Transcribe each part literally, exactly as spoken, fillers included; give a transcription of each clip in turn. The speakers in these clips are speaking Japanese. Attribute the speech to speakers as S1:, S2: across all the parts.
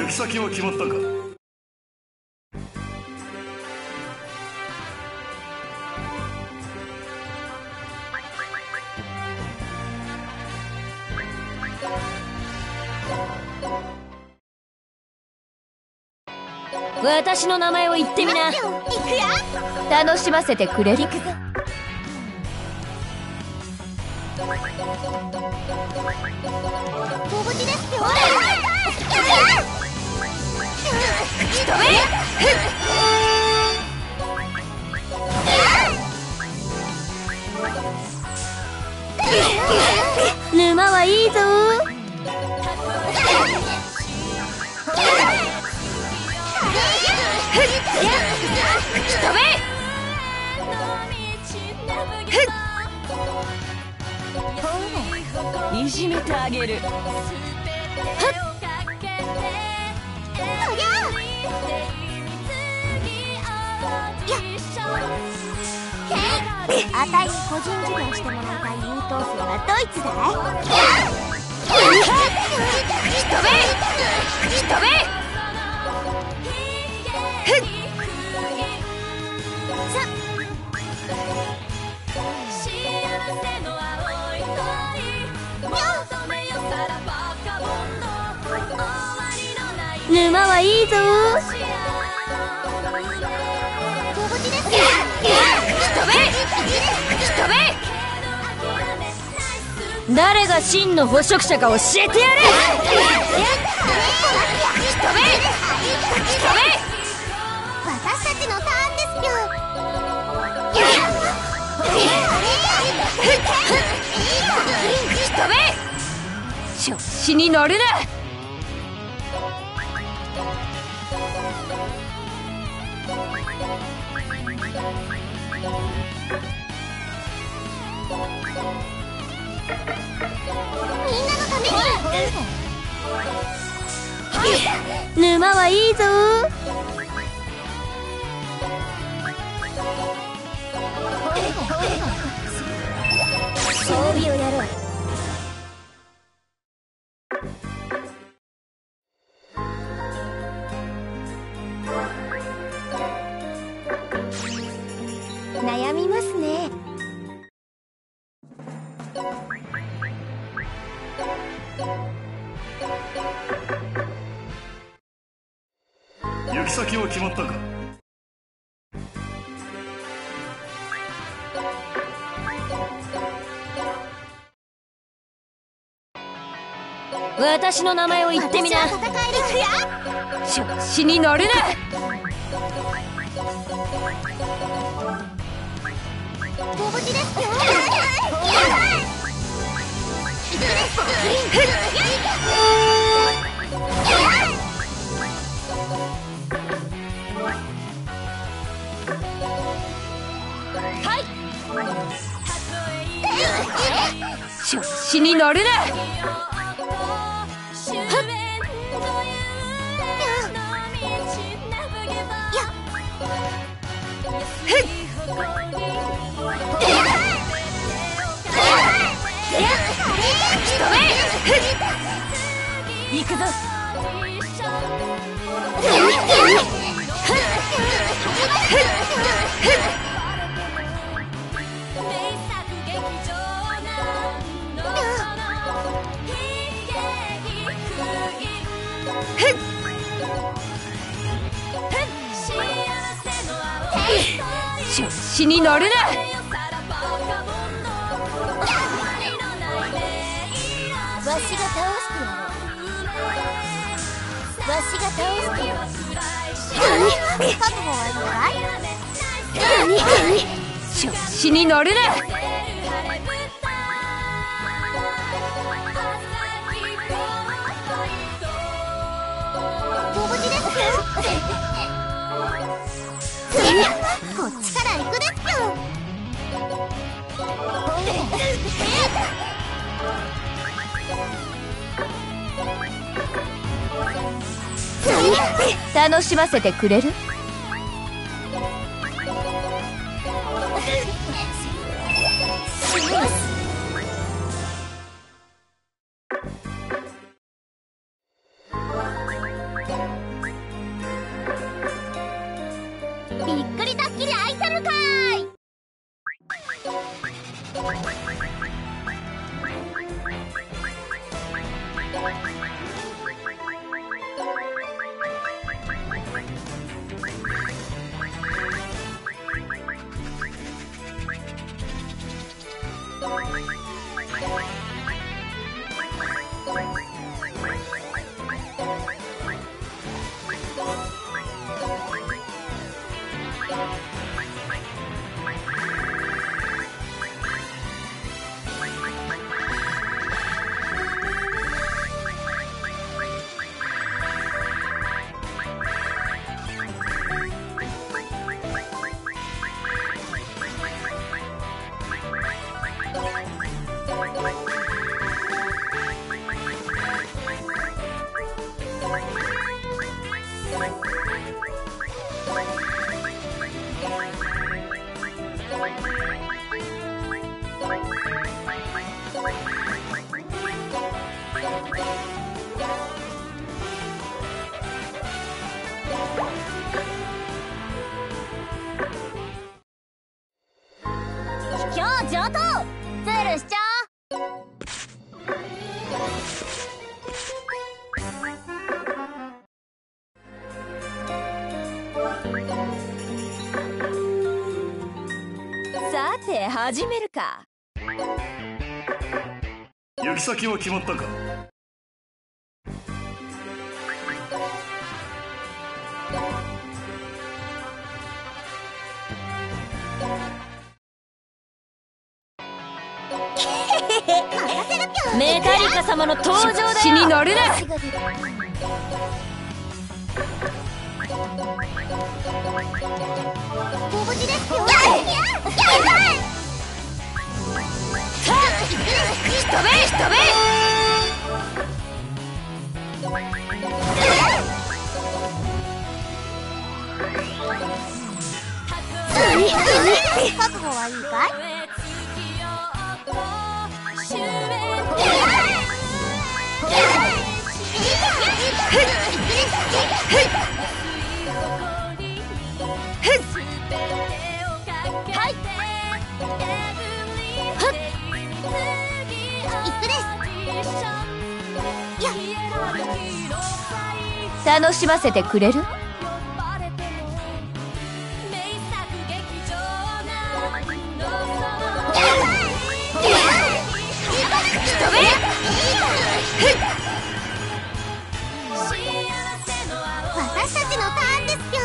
S1: き先は決まったか。
S2: 私の名前を言ってみな。楽しませてくれる。行くぞ。ご無事ですよ。吹き飛べ。沼はいいぞ。吹き飛べ。いじめてあげる。
S3: あたいに個人事業してもらいたい優等生はドイツだい。
S2: 吹き飛べ。吹き飛べ。沼はいいぞ。
S3: ご無事ですよ。
S2: 吹き飛べ。吹き飛べ。誰が真の捕食者か教えてやれ。吹き飛べ。吹き飛べ。
S3: 私たちのターンですよ。
S2: 吹き飛べ。調子に乗るな。
S3: みんなのため
S2: に。沼はいいぞ。装備をやろう。
S3: 悩みますね。
S1: 行き先は決まったか。
S2: 私の名前を言ってみな。
S3: 私は戦える。
S2: 調子に乗るな。
S3: ご無事ですよ。
S2: はい。調子に乗るな。行くぞ。調子に乗るな。
S3: わしが倒してやろう。わしが倒してやろう。覚悟はいいかい？
S2: 調子に乗るな。
S3: ご無事ですよ。こっちから行くですよ。
S2: 楽しませてくれる？ 始めるか。
S1: 行き先は決まったか。
S2: メタリカ様の登場だよ。死に乗るな。
S3: ご無事ですよ。や
S2: 飛べ飛べ。
S3: 覚悟はいいかい？
S2: 楽しませてくれる？
S3: 私たちのターンですよ。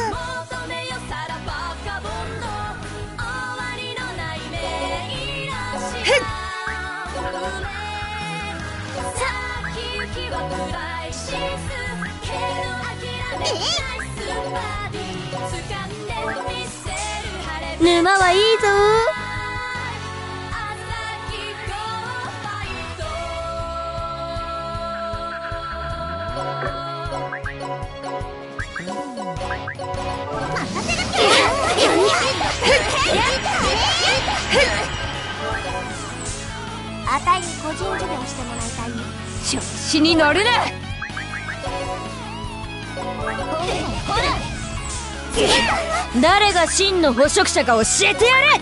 S2: 沼はいいぞ。
S3: あたいに個人授業してもらいたい。
S2: 調子に乗るな。誰が真の捕食者か教えてやれ。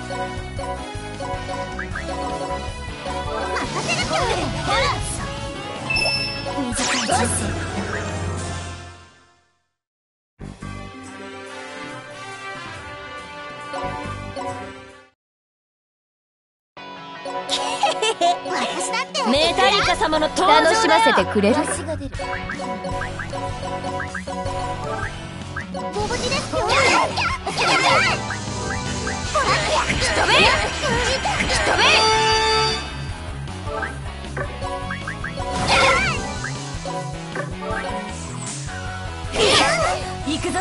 S3: 私だって
S2: メタリカ様の登場だよ。楽しませてくれる？
S3: ご無事ですよ。
S2: 飛べ飛べ。行くぞ。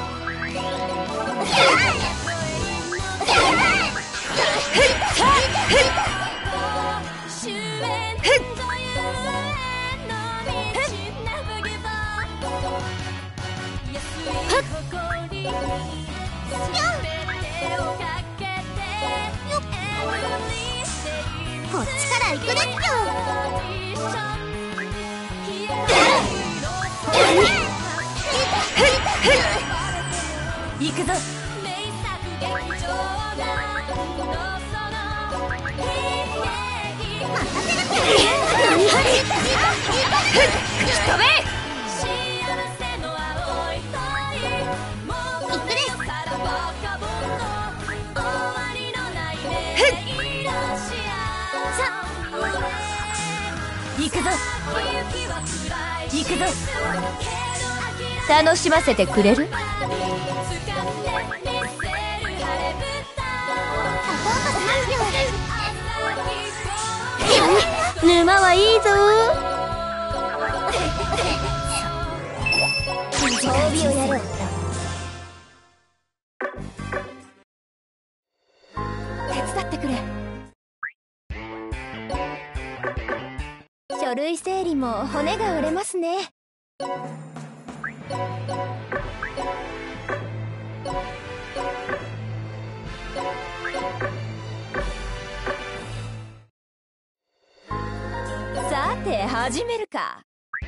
S3: こっちから行くですよ。
S2: 行くぞ。飛べ。行くぞ行くぞ。楽しませてくれる？沼はいいぞ。
S3: 装備をやろう。
S2: 手伝ってくれ。書類整理も骨が折れますね。さて始めるか。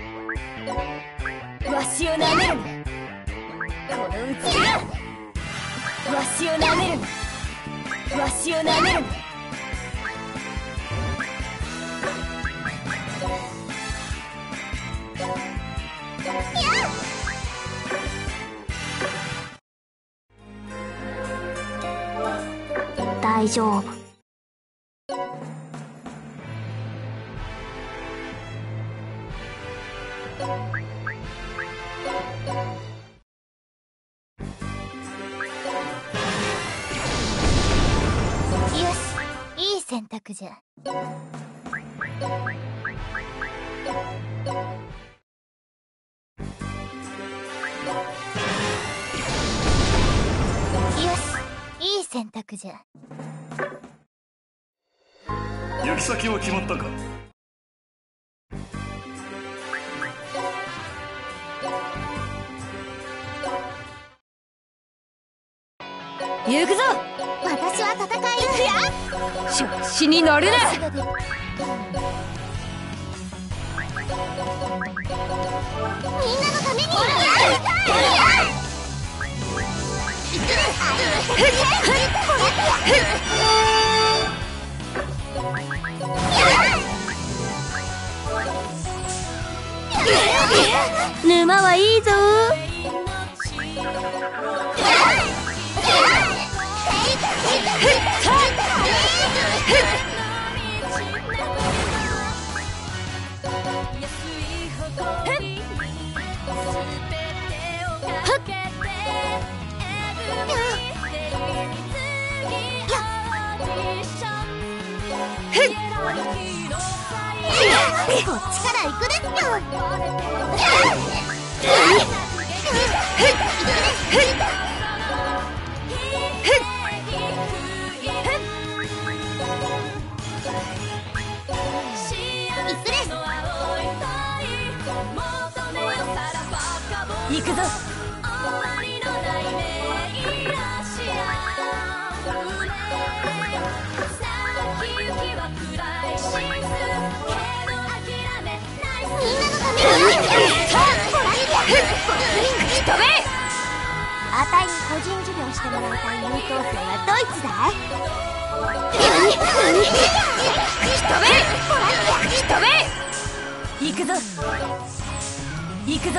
S2: わしをなめるな。このうちがわしをなめるな。わしをなめるな。
S3: 大丈夫。 いい選択じゃ。よし、いい選択じゃ。
S1: 行き先は決まったか。
S2: 行くぞ。
S3: 私は戦い
S2: 調子に乗るな。
S3: みんなのために
S2: 沼はいいぞ。
S3: こっちから行くですよ。
S2: 行くぞ。
S3: あたいに個人授業してもらいたい優等生はドイツだい。
S2: 行くぞ。行くぞ。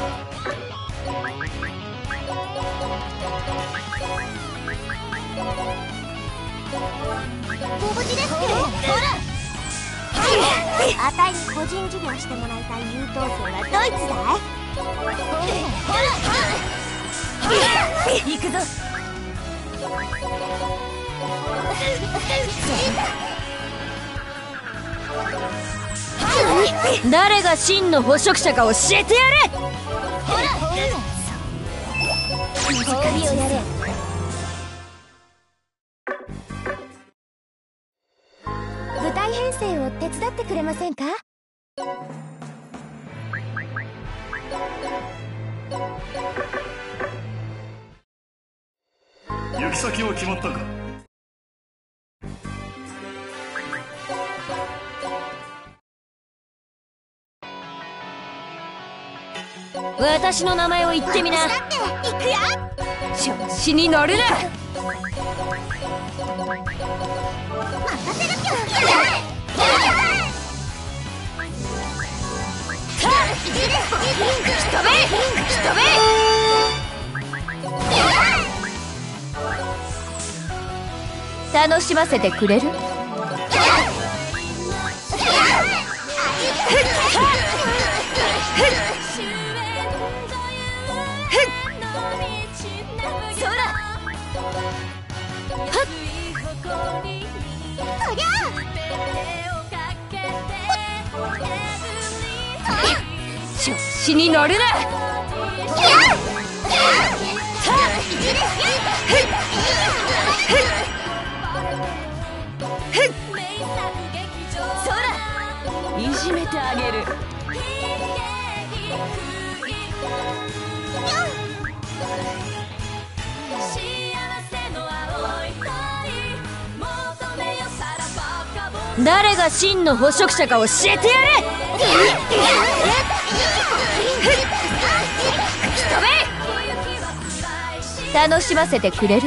S3: ご無事ですけど。ほら、あたいに個人授業してもらいたい優等生はドイツだい。
S2: 行くぞ。誰が真の捕食者か教えてやれ。
S3: ほら、褒美をやれ。舞台編成を手伝ってくれませんか。
S1: 行き先は決まったか。
S2: 私の名前を言ってみな。
S3: だって行くよ。
S2: 調子に乗るな。
S3: 任せるぴょ。
S2: 楽しませてくれる。調子に乗るな。そら、いじめてあげる。誰が真の捕食者か教えてやれ。楽しませてくれる。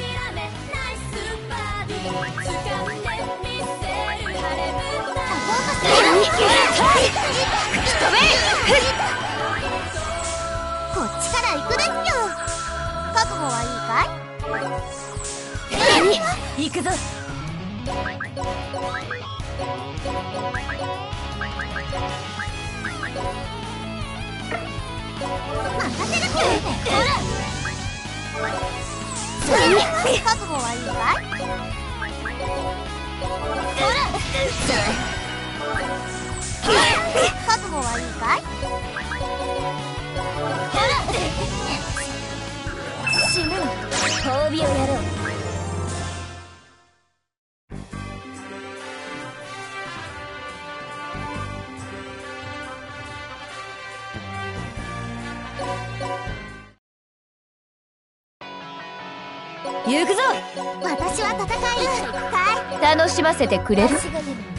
S3: こっちから行くですよ。覚悟はいいかい。
S2: 行くぞ。
S3: 覚悟はいいかい？ほら覚悟はいいかい？ほら死ぬの褒美をやろう。
S2: 行くぞ。
S3: 私は戦えるかい？
S2: 楽しませてくれる？
S3: サポー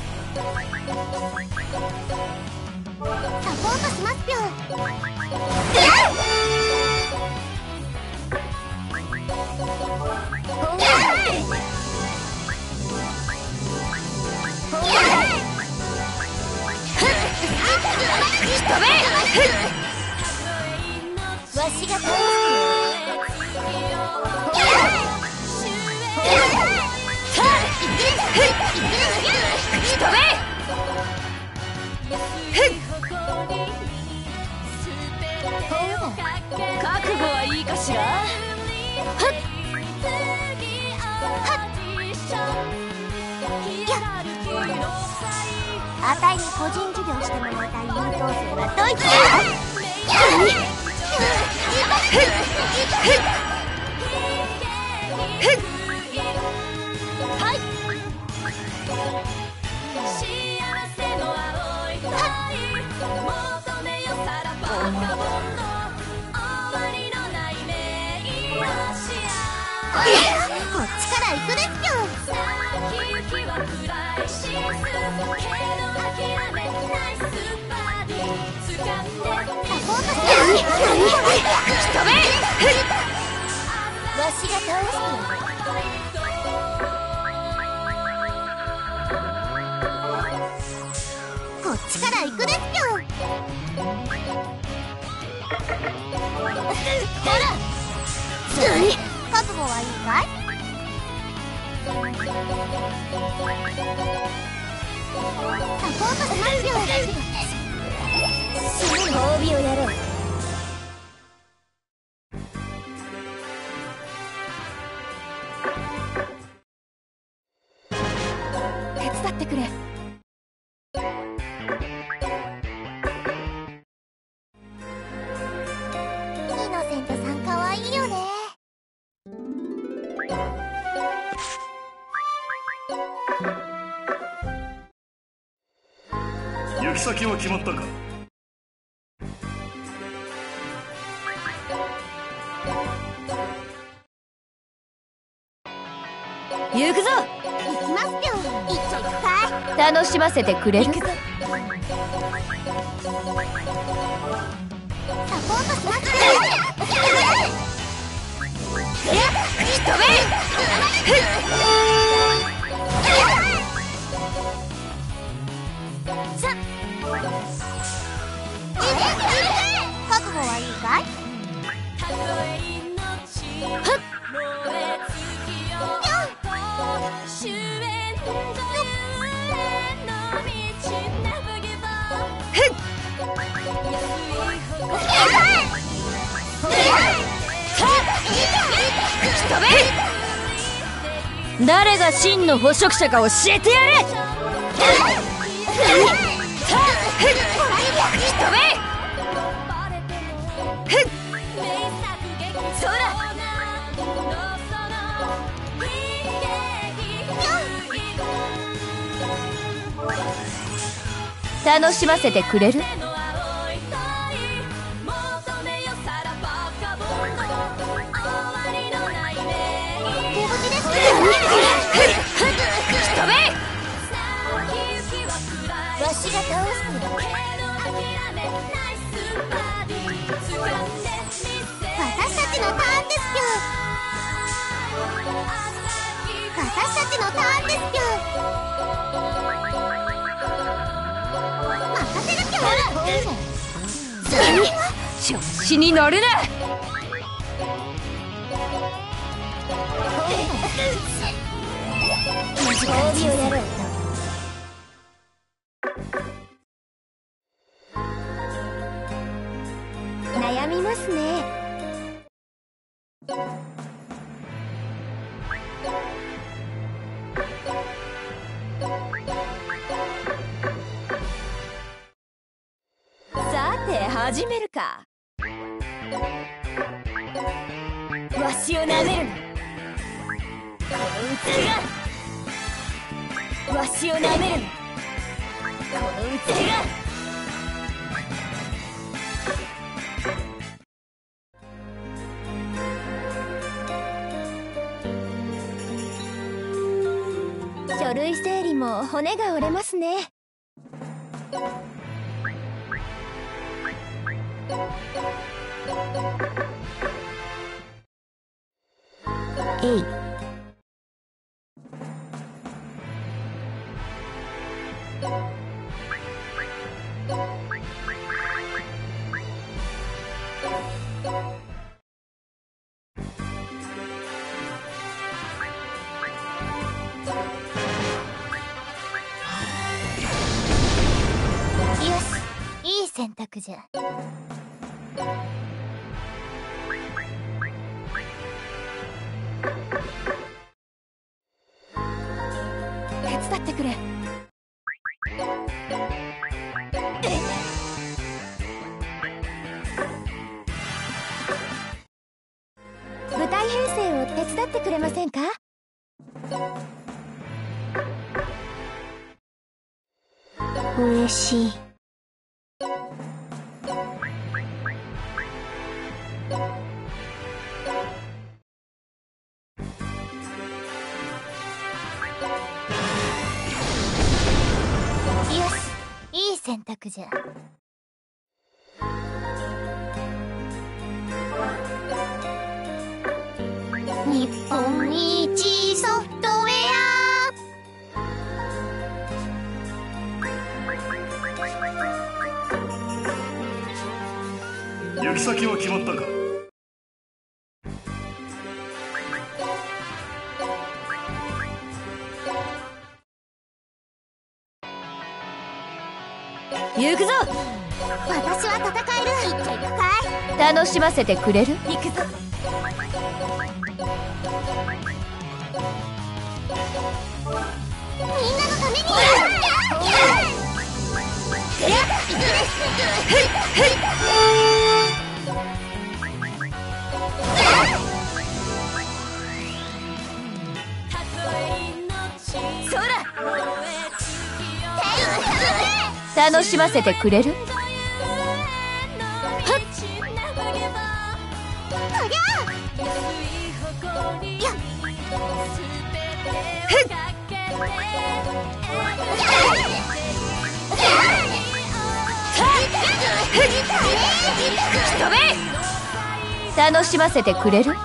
S3: トしますぴょん。わしが倒す。
S2: 覚悟はいいかしら？
S3: あたいに個人授業してもらいたい優等生はドイツだ。こっちから行くですぴょん。わしが倒す。こっちから行くですぴょん。ほら覚悟はいいかい？サポートしますよ。
S2: 褒美をやろう。手伝ってくれ。
S3: イノセントさんかわいいよね。
S1: 行き先は決まったか？
S2: 行くぞ。
S3: 行きますぴょん。行っちゃいくかい？
S2: 楽しませてくれる？
S3: サポートしますぴょん。覚悟はいいかい？
S2: 誰が真の捕食者か教えてやれ。楽しませてくれる？
S3: わしが倒す。私たちのターンですぴょん。私たちのターンですぴょん。任せるぴょん。
S2: 調子に乗るな。
S3: 褒美をやろう。悩みますね。
S2: 始めるか。わしをなめるな。このうつがわしをなめるな。このうつが
S3: 書類整理も骨が折れますね。えい。いい選択じゃ。手伝ってくれ。舞台編成を手伝ってくれませんか？嬉しい。いい選択じゃ。日本一ソフトウェ
S1: ア。行き先は決まったか。
S2: 行くぞ。
S3: 私は戦える。行っちゃいくかい。
S2: 楽しませてくれる。行くぞ。
S3: みんなのために。
S2: そら。楽しませてくれる。楽しませてくれる。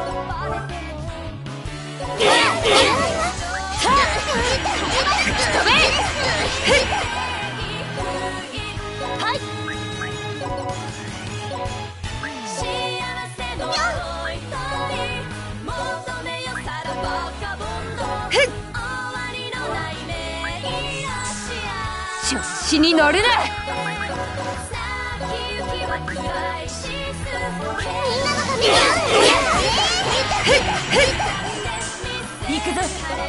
S2: 調子に乗るな。行くぞ。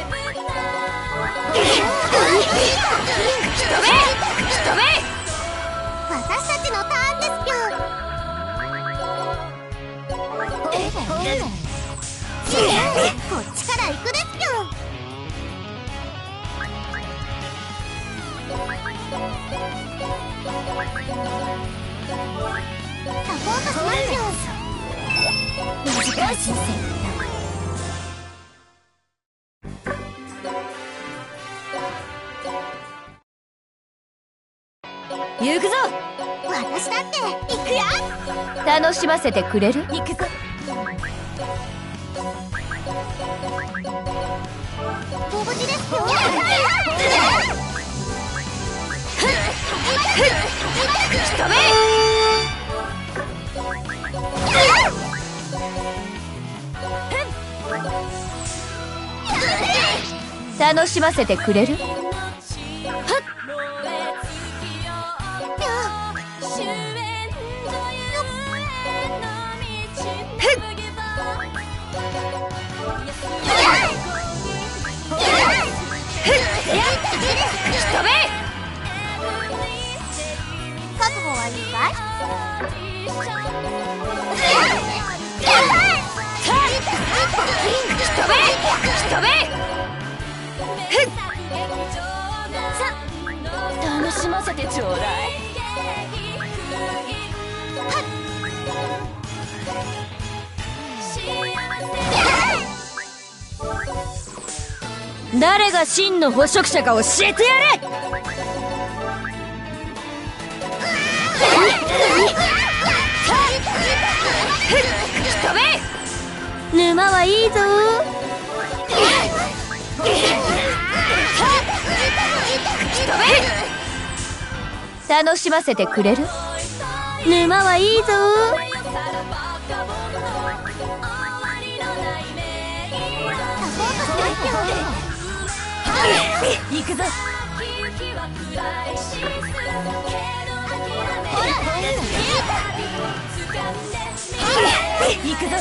S3: 私たちのターンですぴょん。こっちから行くですぴょん。サポートしますよ。短い人生。
S2: 行くぞ。
S3: 私だって行くよ。
S2: 楽しませてくれる。行くぞ。
S3: ご無事ですよ。
S2: 飛べ。楽しませてくれる。
S3: 覚悟はいいいかい？
S2: 楽しませてちょうだい。誰が真の捕食者か教えてやれ。沼はいいぞ。楽しませてくれる？沼はいいぞ。行くぞ。行くぞ。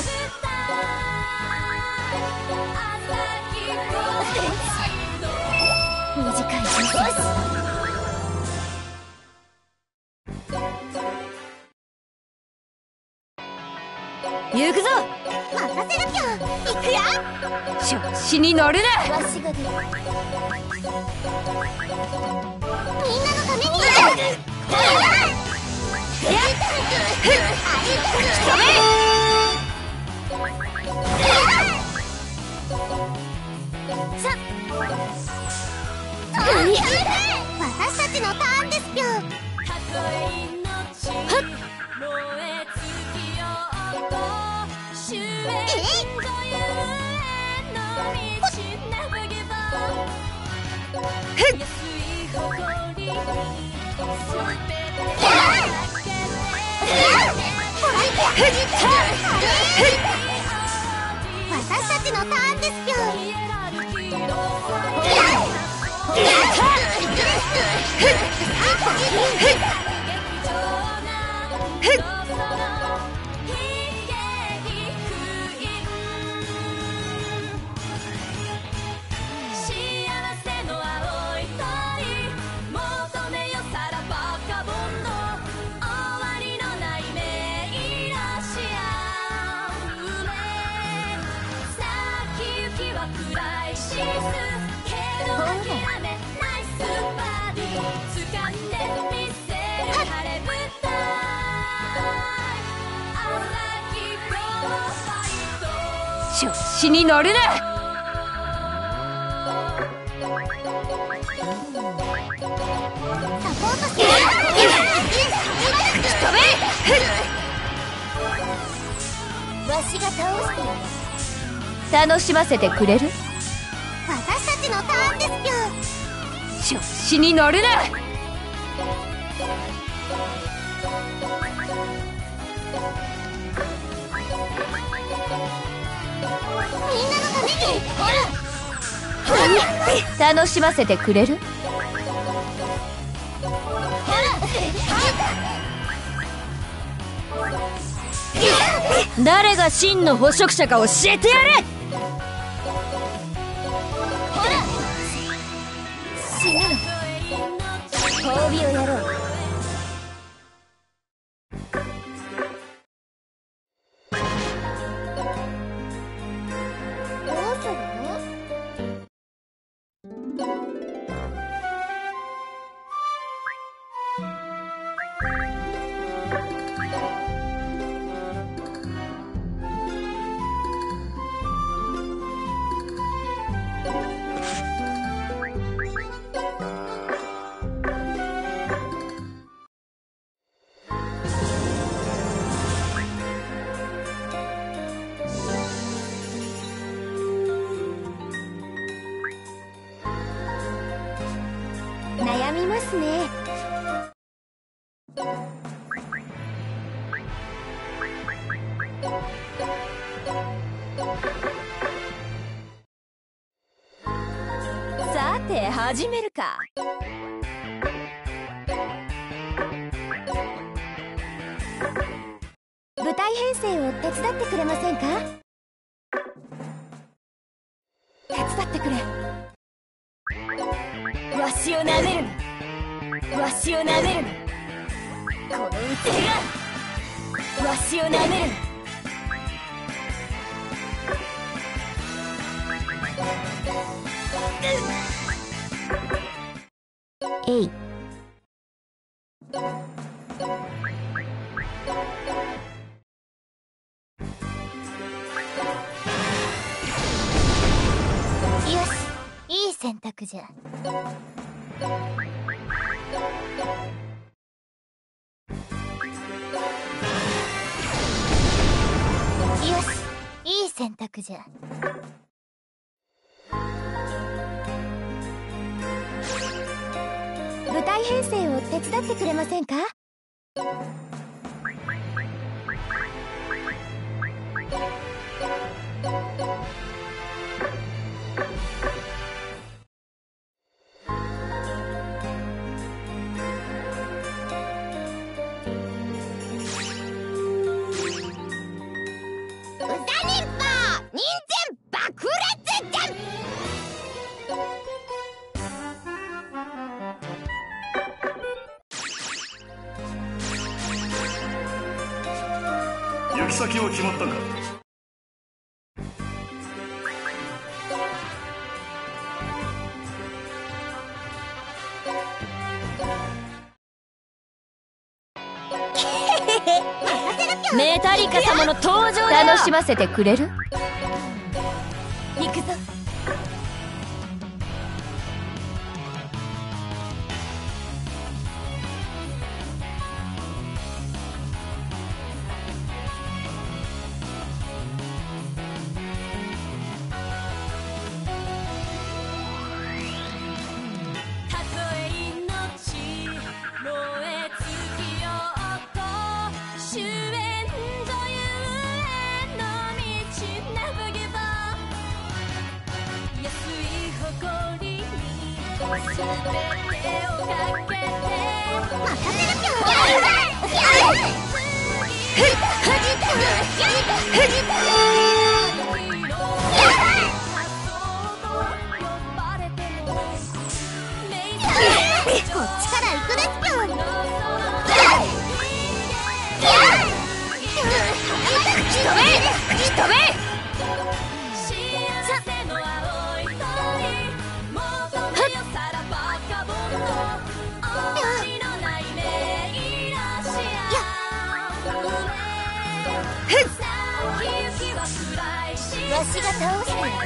S2: 短い人生。行くぞ。
S3: 任せなきゃ。行くよ。
S2: 調子に乗るな。
S3: わしが出る。みんなのために。私たちのターンですぴょ。私たちのターンですぴょ。
S2: 調子に乗るな。
S3: サポートして。わしが倒してやる。
S2: 楽しませてくれる？
S3: 私たちのターンですぴょ。
S2: 調子に乗るな。
S3: みんなのために。
S2: 楽しませてくれる？誰が真の捕食者か教えてやれ。
S3: 死ぬの。褒美をやろう。どうする？悩みますね。
S2: さて始めるか。
S3: 舞台編成を手伝ってくれませんか？
S2: 手伝ってくれ。わしをなめるな。わしをなめるな。 このうちがわしをなめるな。
S3: えい。よし、いい選択じゃ。よし、いい選択じゃ。舞台編成を手伝ってくれませんか？
S1: 行き先は決まったか。
S2: メタリカ様の登場だよ。
S3: 楽しませてくれる？
S2: 行くぞ。こっちから行くですぴょん。吹き飛べ吹き飛べ。わしが倒してやる。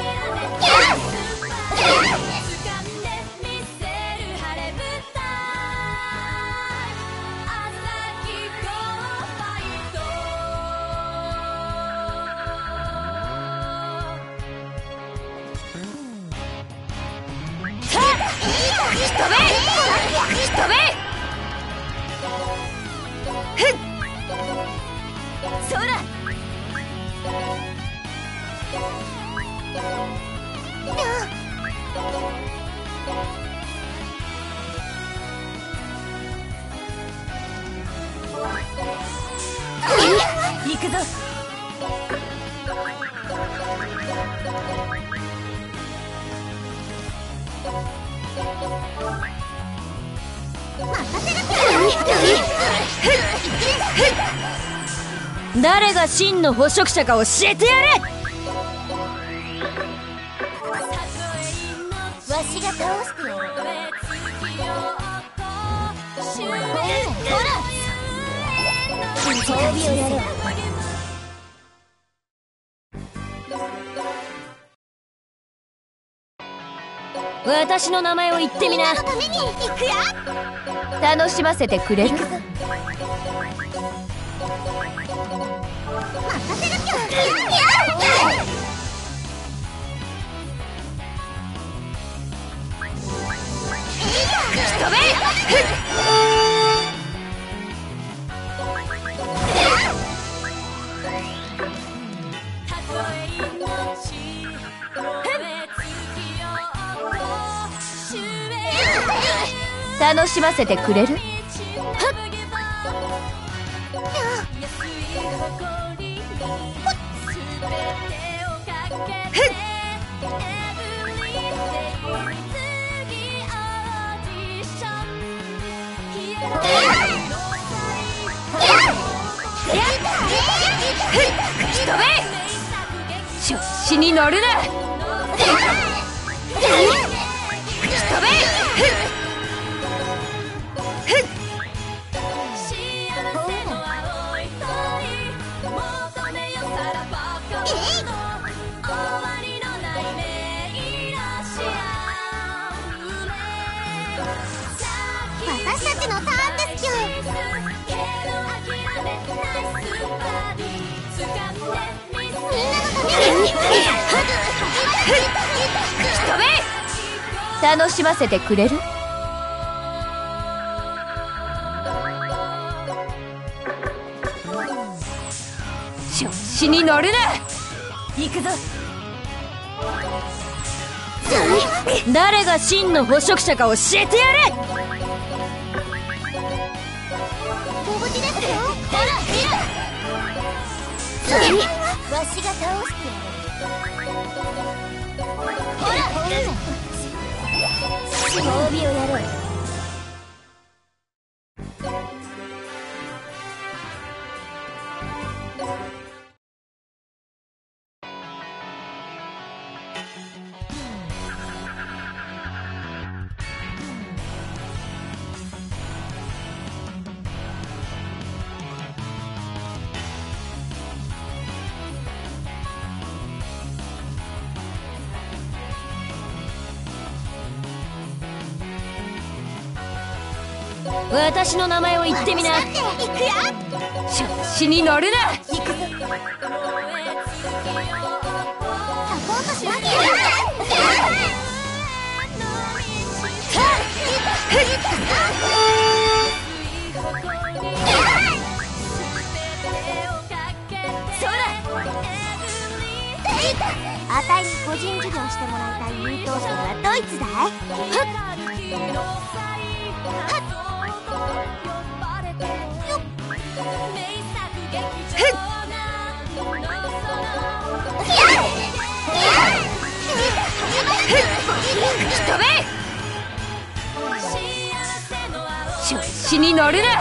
S2: 吹き飛べ吹き飛べ。そら行くぞ。誰が真の捕食者か教えてやれ。わしが倒してやる。ほら褒美をやれ。私の名前を言ってみな。ために行くよ。
S3: 楽しませてくれる？
S2: 任せるぴょん。
S3: 飛べ！楽しませてくれる？
S2: 調子に乗るな。吹き飛べ。
S3: 私たちのターンですよ。みんなのために
S2: 吹き飛べ。楽しませてくれる？調子に乗るな。行くぞ。誰が真の捕食者か教えてやれ。
S3: ご無事ですよ。ほら見ろ。わしが倒してやる。ほら褒美をやろう。
S2: 私の名前を言ってみな。
S3: 行くよ。
S2: 調子に乗るな。
S3: 行くぞ。サポートしなきゃ。あたいに個人授業してもらいたい優等生はドイツだい。
S2: 飛べ。調子に乗るな。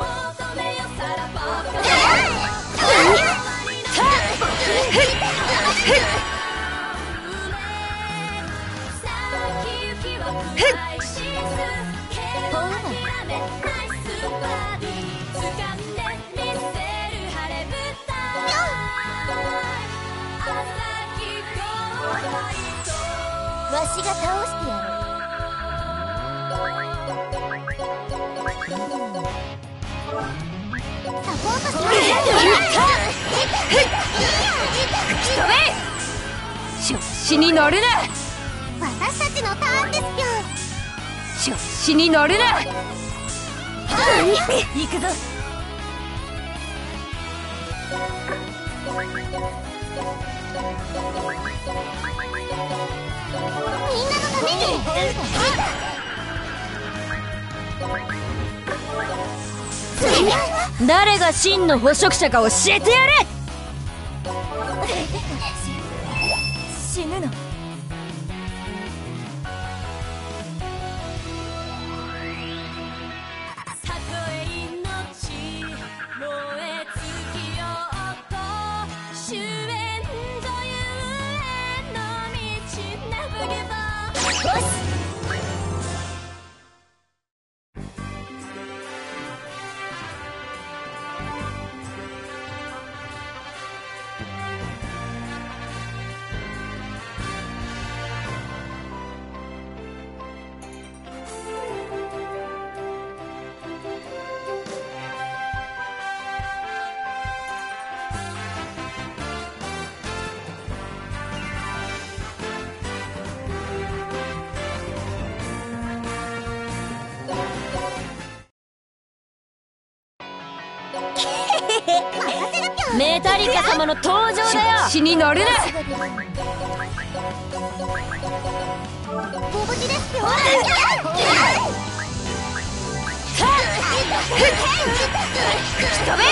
S3: わしが倒してやる。サポートしなきゃ。
S2: 飛べ。調子に乗るな。
S3: 私たちのターンですよ。
S2: 調子に乗るな。行くぞ。
S3: みんなのために。
S2: 誰が真の捕食者か教えてやれ。死ぬの。メタリカ様の登場だよ。調子に乗るな。
S3: ご無事ですよ。
S2: 飛べ。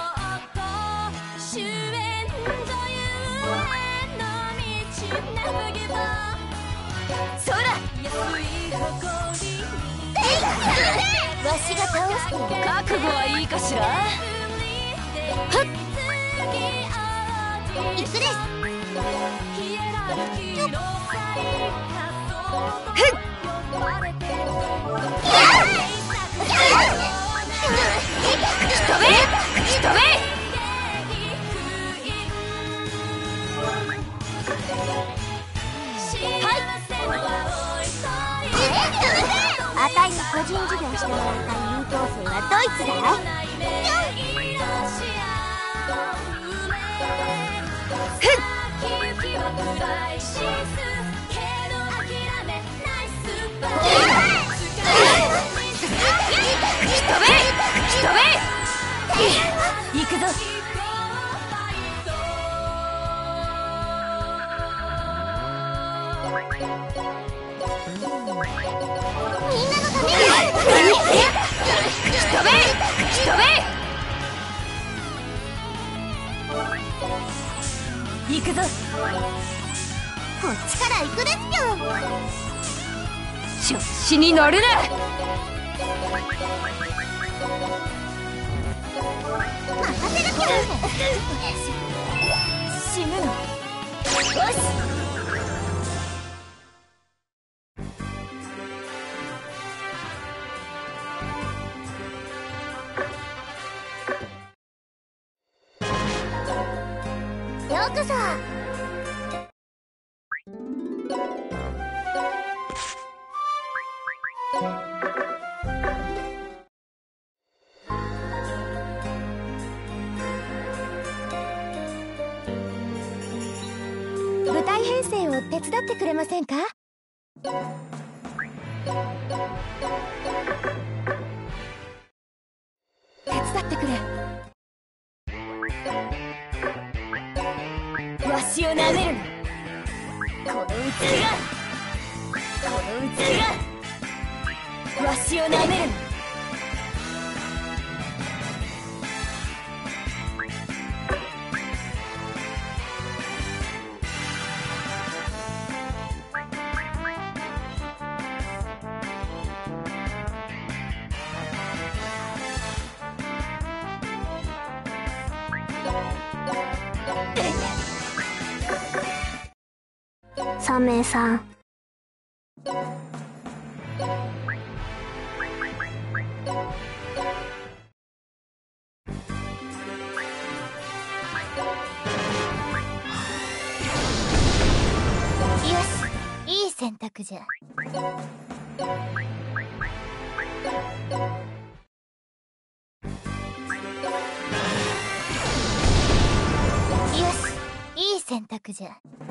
S3: 主演女優への道わしが倒してやる。
S2: 覚悟はいいかしら。はっ、
S3: 行くです。
S2: 飛べ飛べ。
S3: あたいに個人事業してもらいたい優等生はドイツだい。
S2: 飛べ飛べ。行くぞ。
S3: みんなのために。
S2: 飛べ飛べ。行くぞ。
S3: こっちから行くですぴょん。
S2: 調子に乗るな。
S3: 任せるぴょん。
S2: 死ぬの。よし。
S3: ようこそ。
S2: 舞台編成を手伝ってくれませんか。手伝ってくれ。わしをなめるな。このうつきがこのうつきがわしをなめるな。
S3: 三名さん。よし、いい選択じゃ。よし、いい選択じゃ。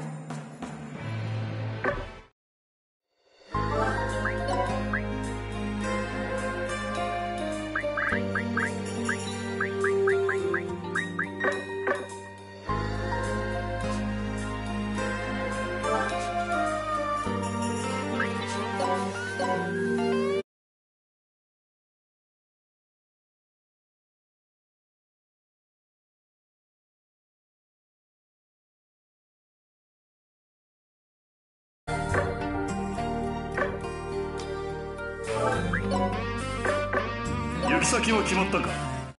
S1: 行き先は決まったか。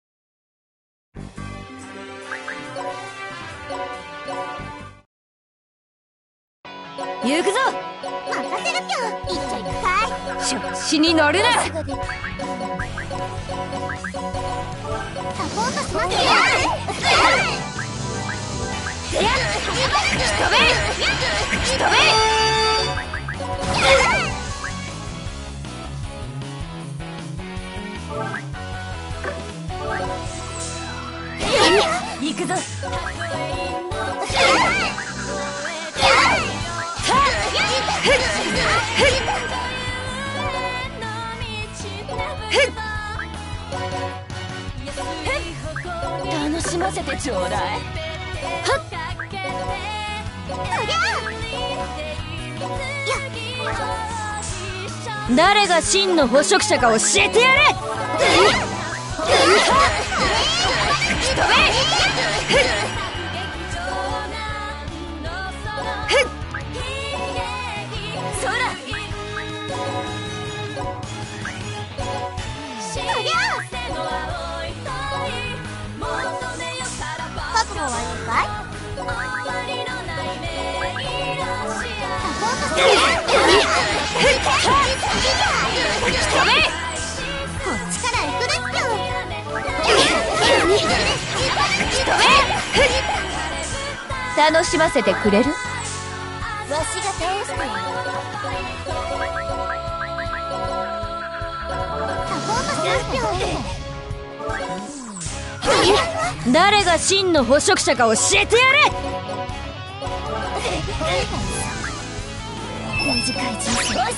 S2: 行くぞ。
S3: 任せるぴょん。行っちゃいなさい。
S2: 調子に乗るな。
S3: サポートしますよ。
S2: 飛べ飛べ。行くぞ。楽しませてちょうだい。はっ。誰が真の捕食者か教えてやれ。飛べ。そら。
S3: かい？こっちから行くですよ。
S2: 楽しませてくれる？
S3: わしが倒してやる。サポートしますよ。
S2: 誰が真の捕食者か教えてやれ。短い人生です。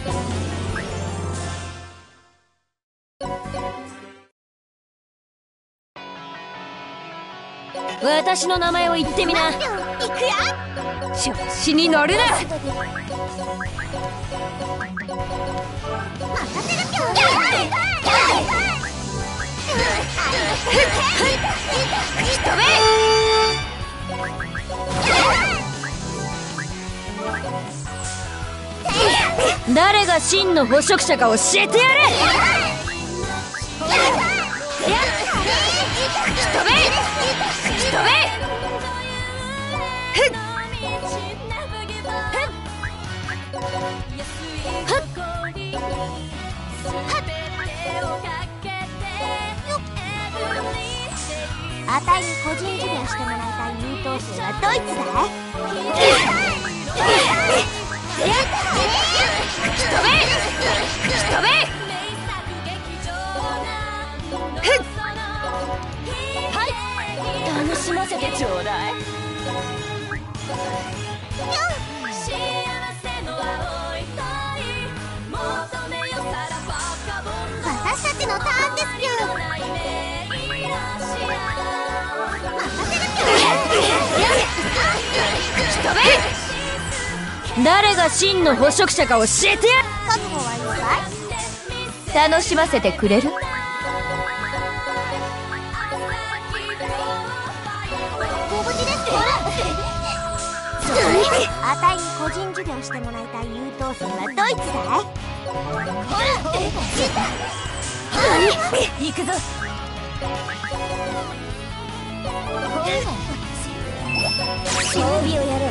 S2: 私の名前を言ってみな。
S3: 行くよ。
S2: 調子に乗るな。
S3: 任せるぴょん。
S2: 誰が真の捕食者か教えてやれ。
S3: あたいに個人授業してもらいたい優等生はどいつだい？
S2: 楽しませてちょうだい。
S3: 私たちのターンですぴょん。任せるぴょん。
S2: 誰が真の捕食者か教えてやる。
S3: 覚悟はいいかい？
S2: 楽しませてくれる？
S3: ご無事ですよ。あたいに個人授業してもらいたい優等生はどいつだい？
S2: 行くぞ。
S3: 装備をやろう。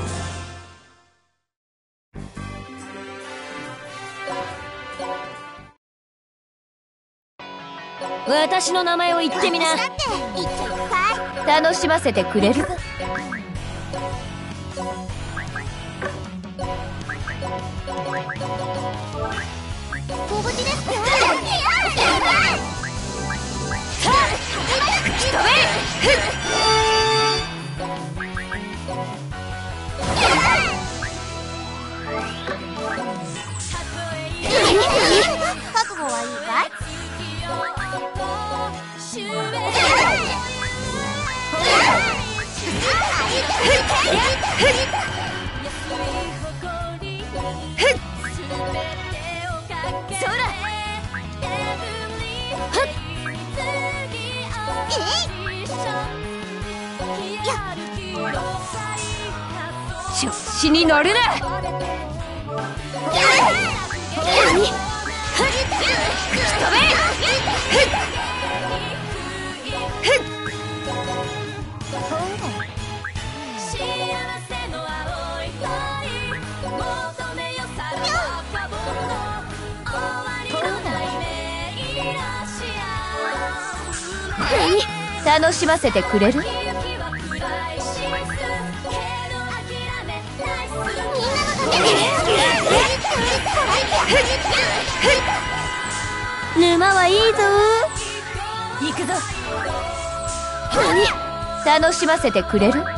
S2: 私の名前を言ってみな。
S3: 私だって言っちゃうかい？
S2: 楽しませてくれる？
S3: ご無事ですよ。覚悟はいいかい？
S2: 調子に乗るな。楽しませてくれる？沼はいいぞ。行くぞ。楽しませてくれる？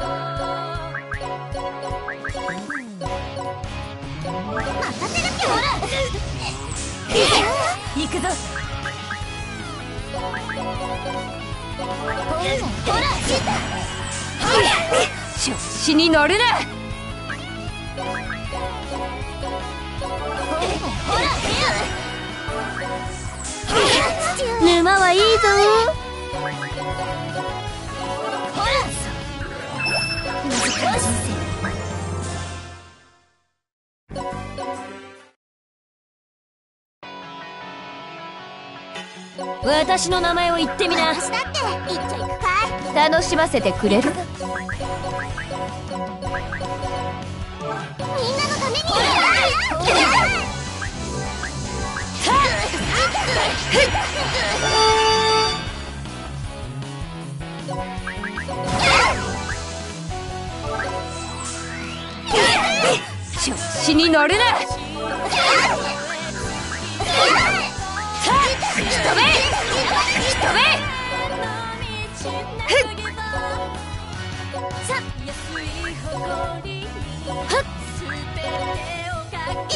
S2: 行くぞ。調子に乗るな。沼はいいぞ。 私の名前を言ってみな。
S3: 私だって一丁行くかい。
S2: 楽しませてくれる？
S3: みんなのために。
S2: 調子に乗るな。吹き飛べ、吹き飛べ。
S3: さっ、えい。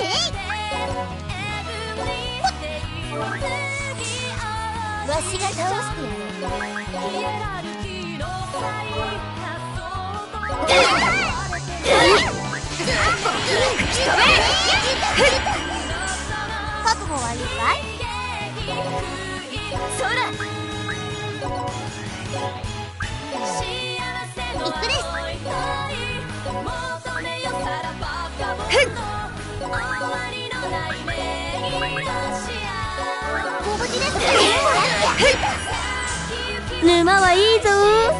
S3: わしが倒してやる。覚悟はいいかい？
S2: そら。
S3: いくです。ご無事ですか？
S2: 沼はいいぞ。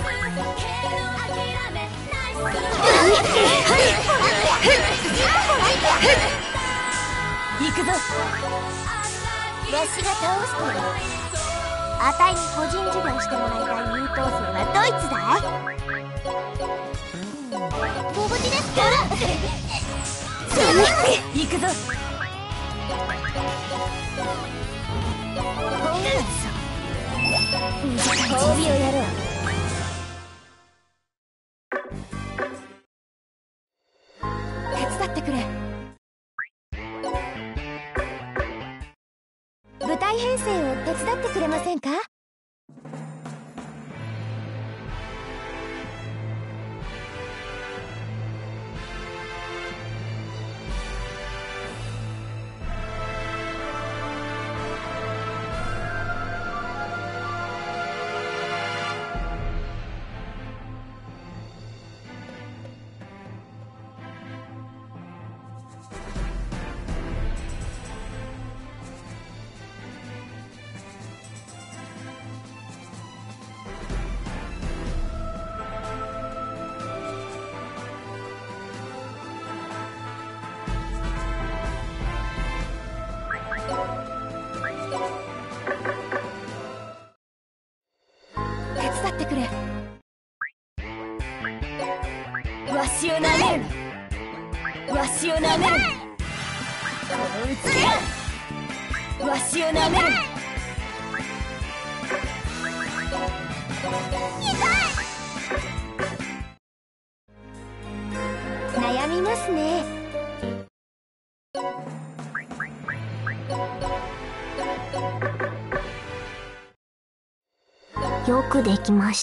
S2: 行くぞ。
S3: わしが倒してやる。あたいに個人授業してもらいたい優等生はどいつだい？ご無事ですか？
S2: 行くぞ。褒美をやろう。手伝ってくれ。舞台編成を手伝ってくれませんか？わしをなめるな。わしをなめるな。このうつでわしをなめるな。悩みますね。
S3: よくできました。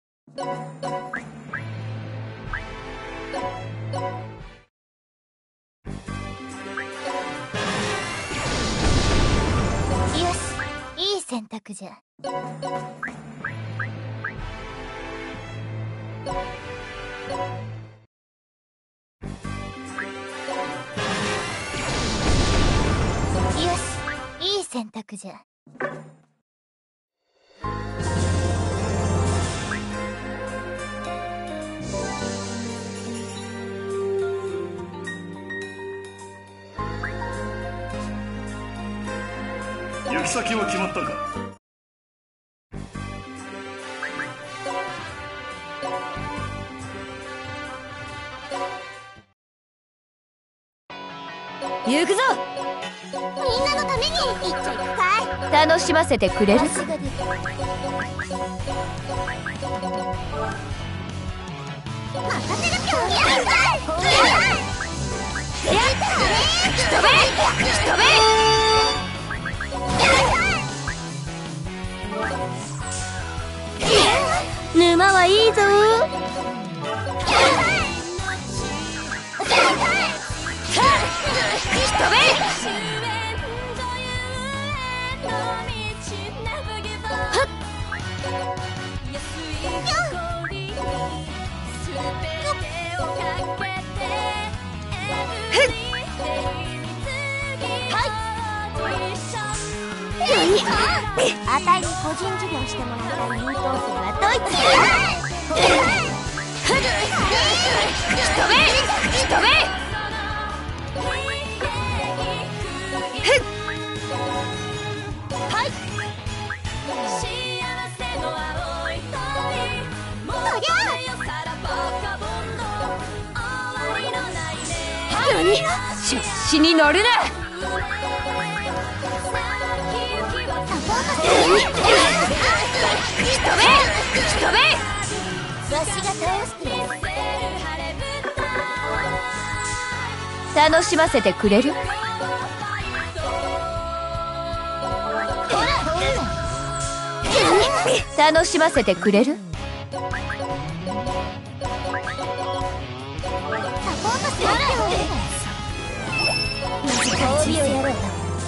S3: よし、いい選択じゃ。よし、いい選択じゃ。
S1: 行き先は決まったか？
S2: 行くぞ。
S3: みんなのために一丁行くかい？
S2: 楽しませてくれる？
S3: 足が出る。任せるぴょん。やった！
S2: やった！吹き飛べ！吹き飛べ！沼はいいぞ。吹き飛べ！
S3: はい。 あたいに個人授業してもらいたい優等生はドイツだ。
S2: 飛べ飛べ。はい。何？調子に乗るな。飛べ飛べ。
S3: わしが倒してやる。
S2: 楽しませてくれる？楽しませてくれる？
S3: 褒美をやろう。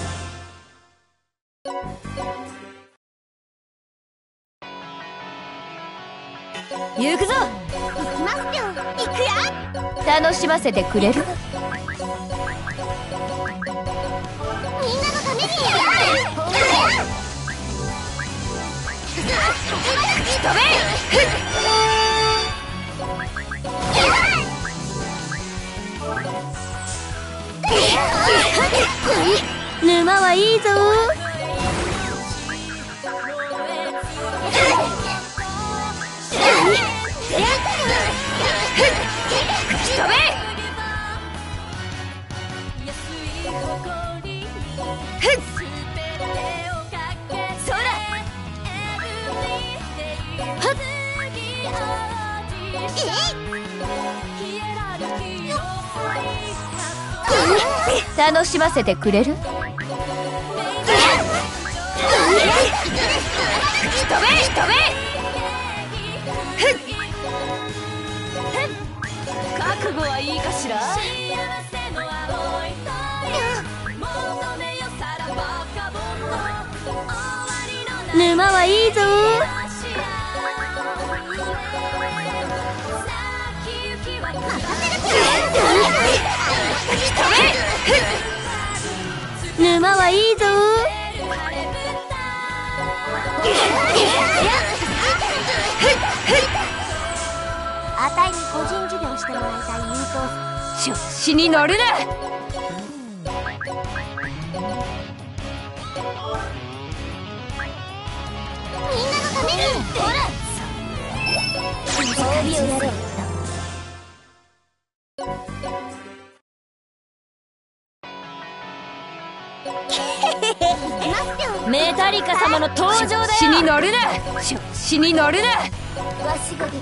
S2: 行くぞ。
S3: 行きますよ。行くよ。
S2: 楽しませてくれる？
S3: みんなのために。
S2: 飛べ。沼はいいぞ。飛べ。そら。楽しませてくれる？飛べ飛べ。覚悟はいいかしら？沼はいいぞ。沼はいいぞ。
S3: あたいに個人授業してもらいたい優等生。
S2: 調子に乗るな。
S3: みんなのために。ほら。褒美をやろう。
S2: メタリカ様の登場だよ。調子に乗るな。調子に乗るな。
S3: わしが出る。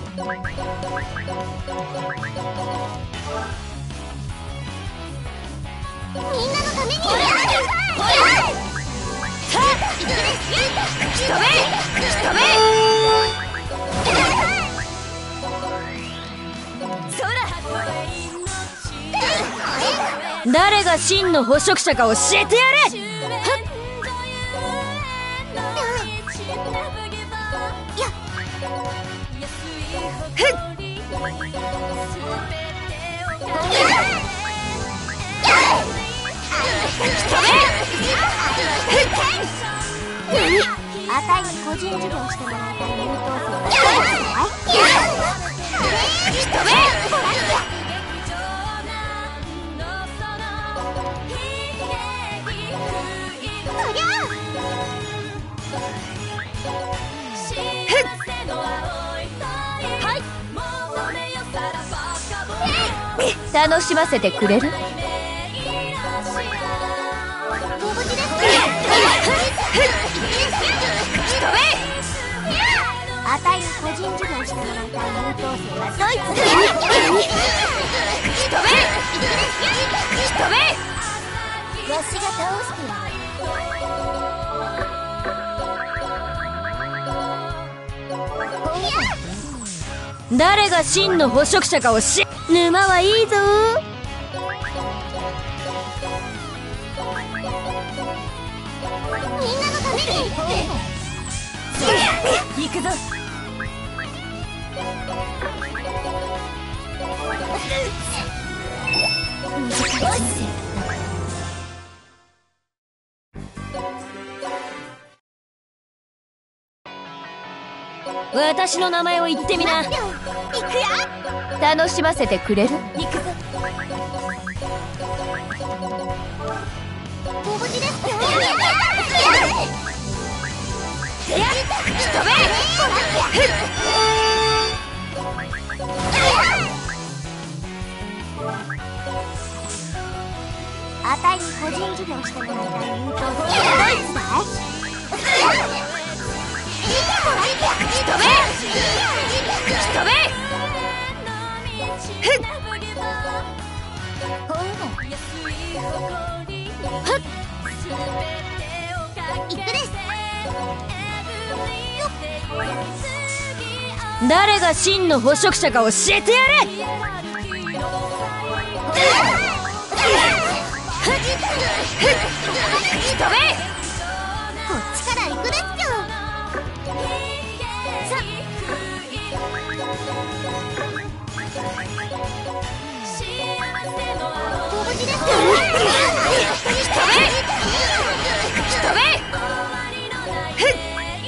S3: みんなのために。
S2: 飛べ飛べ。そら。誰が真の捕食者か教えてやれ。
S3: あたいに個人授業してもらいたい優等生は
S2: 飛べ。楽しませてくれる？
S3: あたいに個人授業してもらいたい優等生はドイツだ。
S2: 飛べ飛べ。
S3: わしが倒してやる。
S2: 誰が真の捕食者か教え。沼はいいぞ。
S3: みんなのために。
S2: 行くぞ。短い人生。 私の名前を言ってみな。
S3: 行くよ。
S2: 楽しませてくれる？行くぞ。
S3: ご無事ですよ。
S2: 吹き飛べ！
S3: あたいに個人授業してもらいたい優等生はどいつだい？
S2: 吹き飛べ！吹き飛べ！ふっ！ふっ！
S3: 行くです。
S2: 誰が真の捕食者か教えてやれ！吹き飛べ！
S3: こっちから行くですよ。さご無事ですよ。
S2: 吹き飛べ！吹き飛べ！ふっ！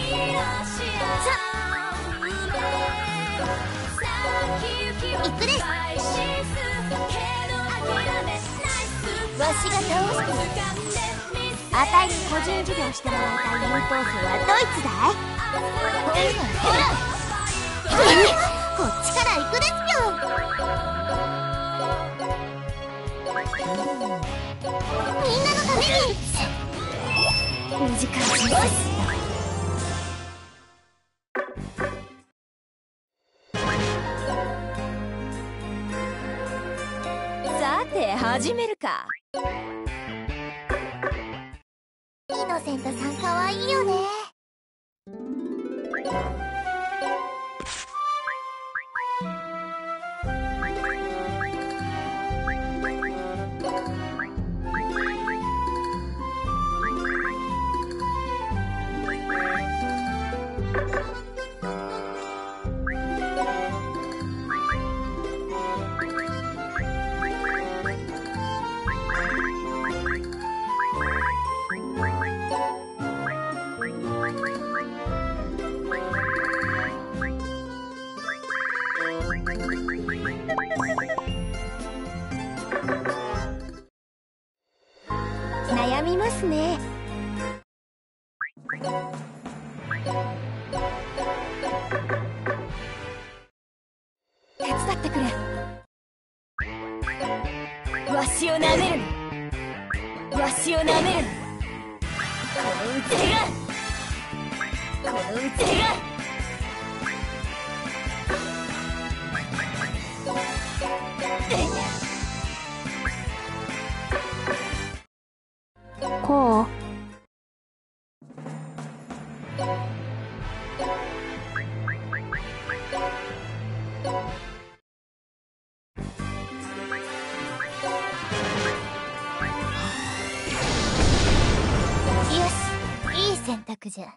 S3: 行くです。わしが倒してあたいに個人授業してもらいたい優等生はどいつだい？ほらこっちから行くですよ。みんなのために
S2: 短い人生。さて始めるか。
S3: イノセントさんかわいいよね。悩みますね。
S2: 手伝ってくれ。わしをなめるな。わしをなめるな。このうつけがこのうつけが
S3: こうよし、いい選択じゃ。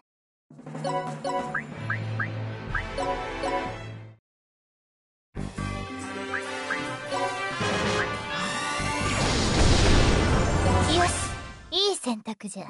S3: よし、いい選択じゃ。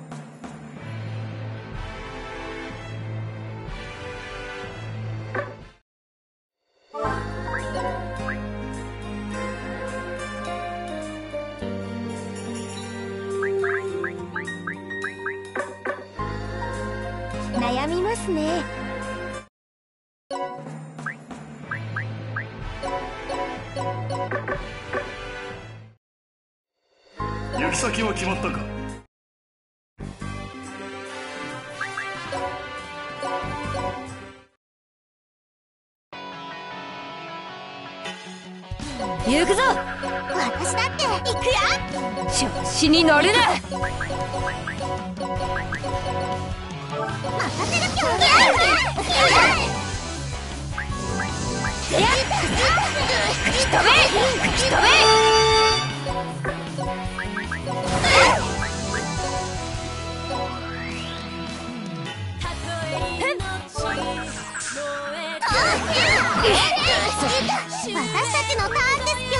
S3: 悩みますね。
S1: 行き先は決まったか？
S2: 行くぞ。
S3: 私だって行くよ。
S2: 調子に乗るな。
S3: 任せるぴょん。
S2: 吹き飛べ！吹き飛べ！
S3: 私たちのターンですぴょ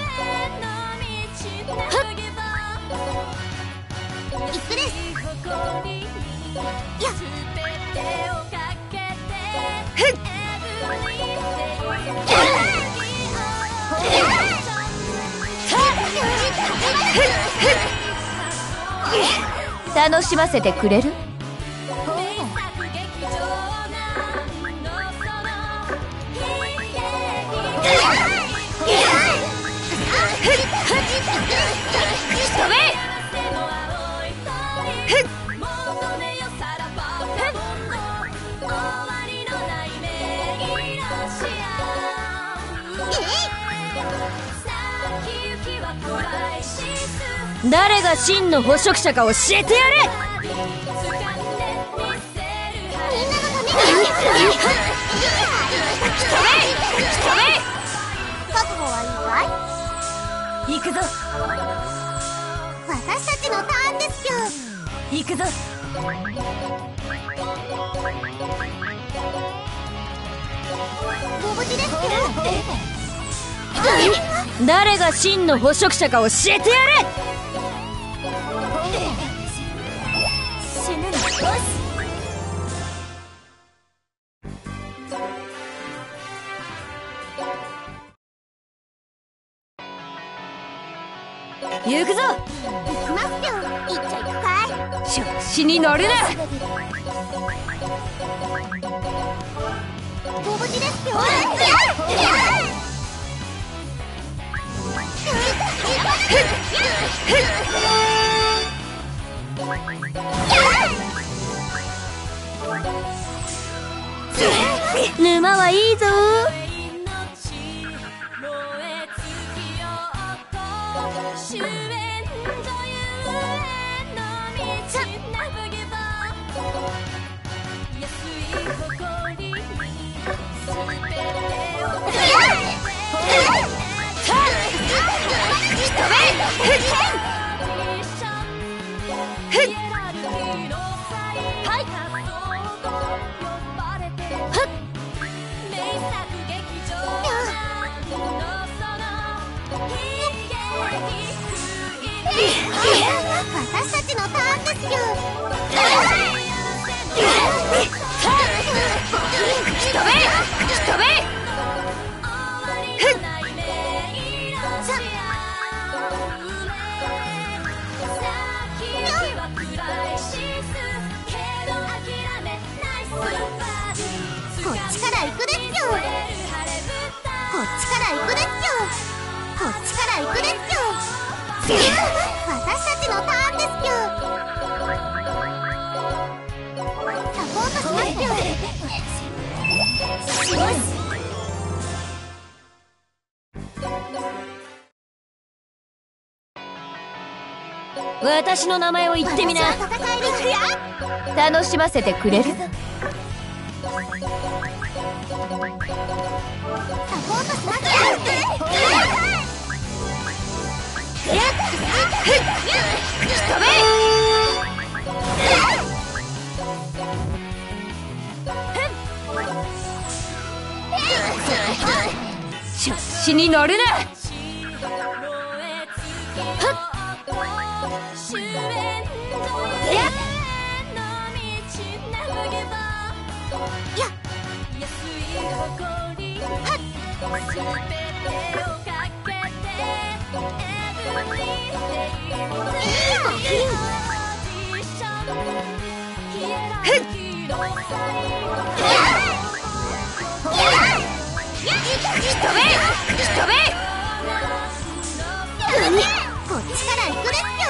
S3: ん。行くです。やっ
S2: 楽しませてくれる？誰が真の捕食者か教えてやれ。
S3: 覚悟はいいかい？
S2: 行くぞ。
S3: 私たちのターンですよ。
S2: 行くぞ。
S3: ご無事ですけど。
S2: 誰が真の捕食者か教えてやれ。死ぬのよし。行くぞ。
S3: 行きますよ。行っちゃいくかい？
S2: 調子に乗るな。
S3: ご無事ですよ。
S2: 沼はいいぞ。
S3: 私たちのターンですよ。こっちから行くですよ。こっちから行くですよ。こっちから行くですよ。私たちのターンですよ。サポートしますよ。します。
S2: 私の名前を言ってみな。
S3: 私は戦いに行くよ。
S2: 楽しませてくれる？
S3: サポートしますよ。
S2: 調子に乗るな。
S3: こっちから行くですよ。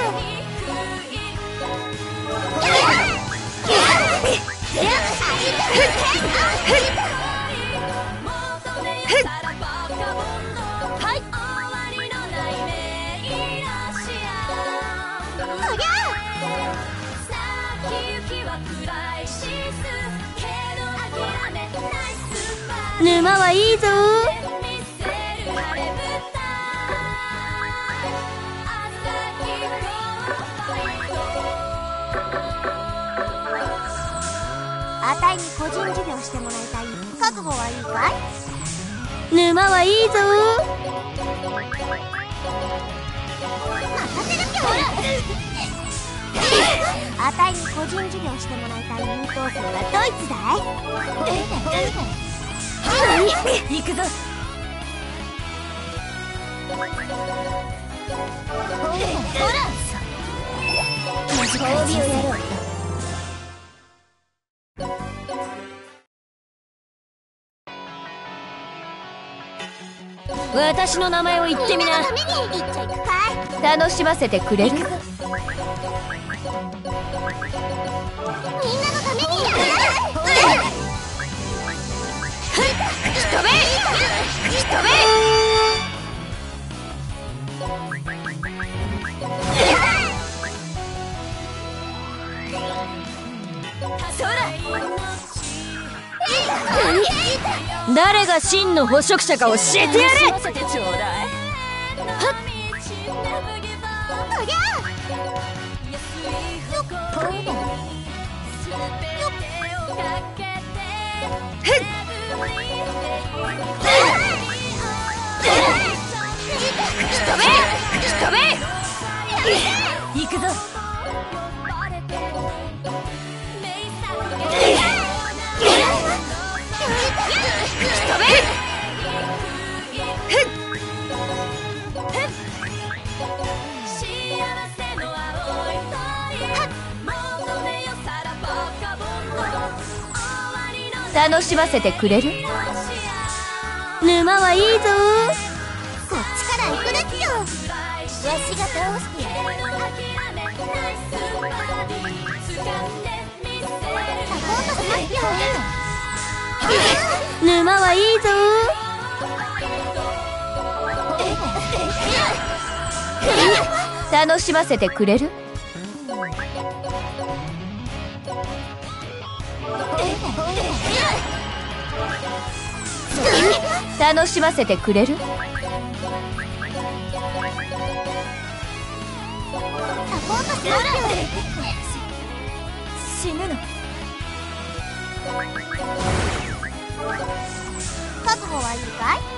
S2: 沼はいいぞ。
S3: あたいに個人授業してもらいたい。覚悟はいいかい？
S2: 沼はいいぞ。
S3: 任せるぴょん。 あたいに個人授業してもらいたい優等生はどいつだい？
S2: 行くぞ。ほら、褒美をやろう。私の名前を言ってみな。
S3: みんなのために言っちゃいくかい？
S2: 楽しませてくれる？
S3: みんなのためにやる！
S2: ひとめ！ひとめ！そら！誰が真の捕食者か教えてやれ！楽しませてちょうだい。はっ！
S3: そりゃ
S2: 行くぞ。楽しませてくれる？沼はいいぞ。
S3: こっちから行くですよ。わしが倒してやる。サポートしますよ。
S2: 沼はいいぞ。楽しませてくれる？楽しませてくれる？
S3: サポートしますよ。
S2: 死ぬの？
S3: 覚悟はいいかい？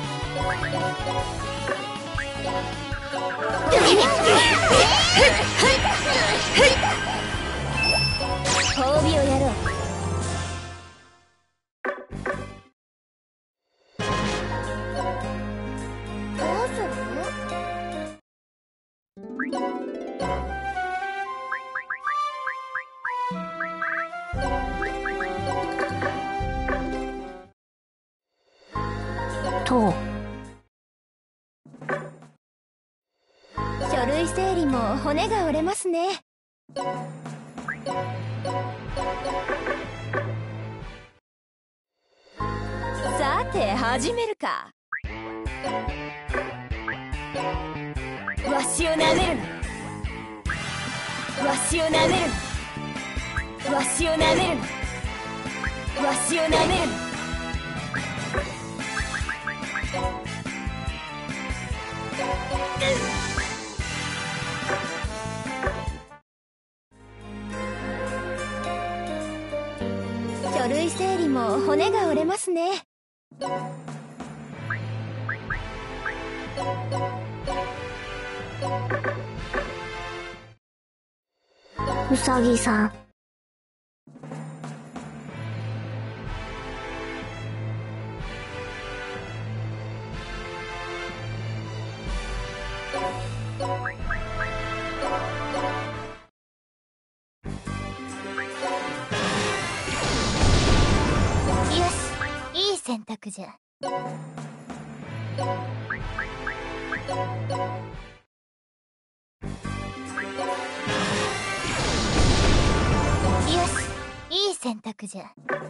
S2: 褒美をやろう。
S3: どうする？
S2: と
S3: 書類整理も骨が折れますね。
S2: さて始めるか。わしをなめるな。わしをなめるな。わしをなめるな。わしをなめるな。
S3: 書類整理も骨が折れますね。うさぎさん。よし、いい選択じゃ。よし、いい選択じゃ。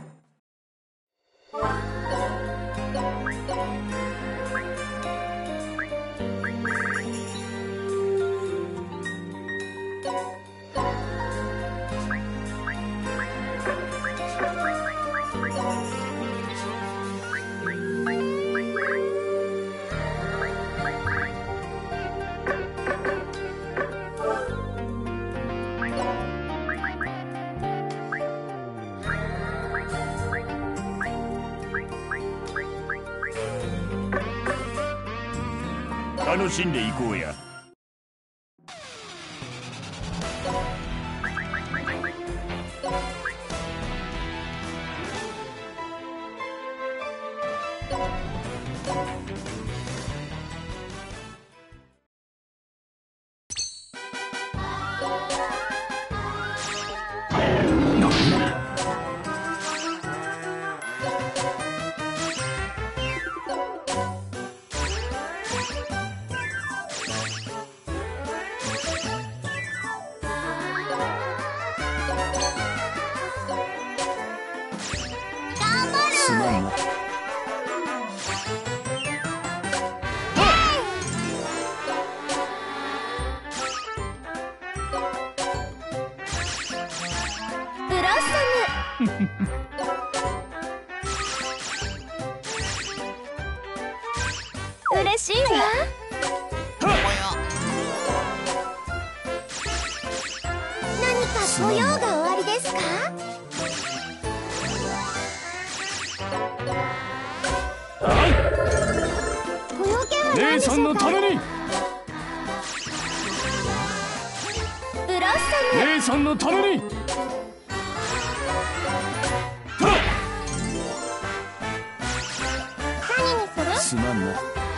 S1: 楽しんでいこうや。 すまんな。
S3: ブロッサム嬉しいわ。何かご用がおありですか？ご用件は何でしょうか？
S1: 姉さんのために。
S3: ブロッサム。
S1: 姉さんのために。
S3: 何にする？
S1: すまんな。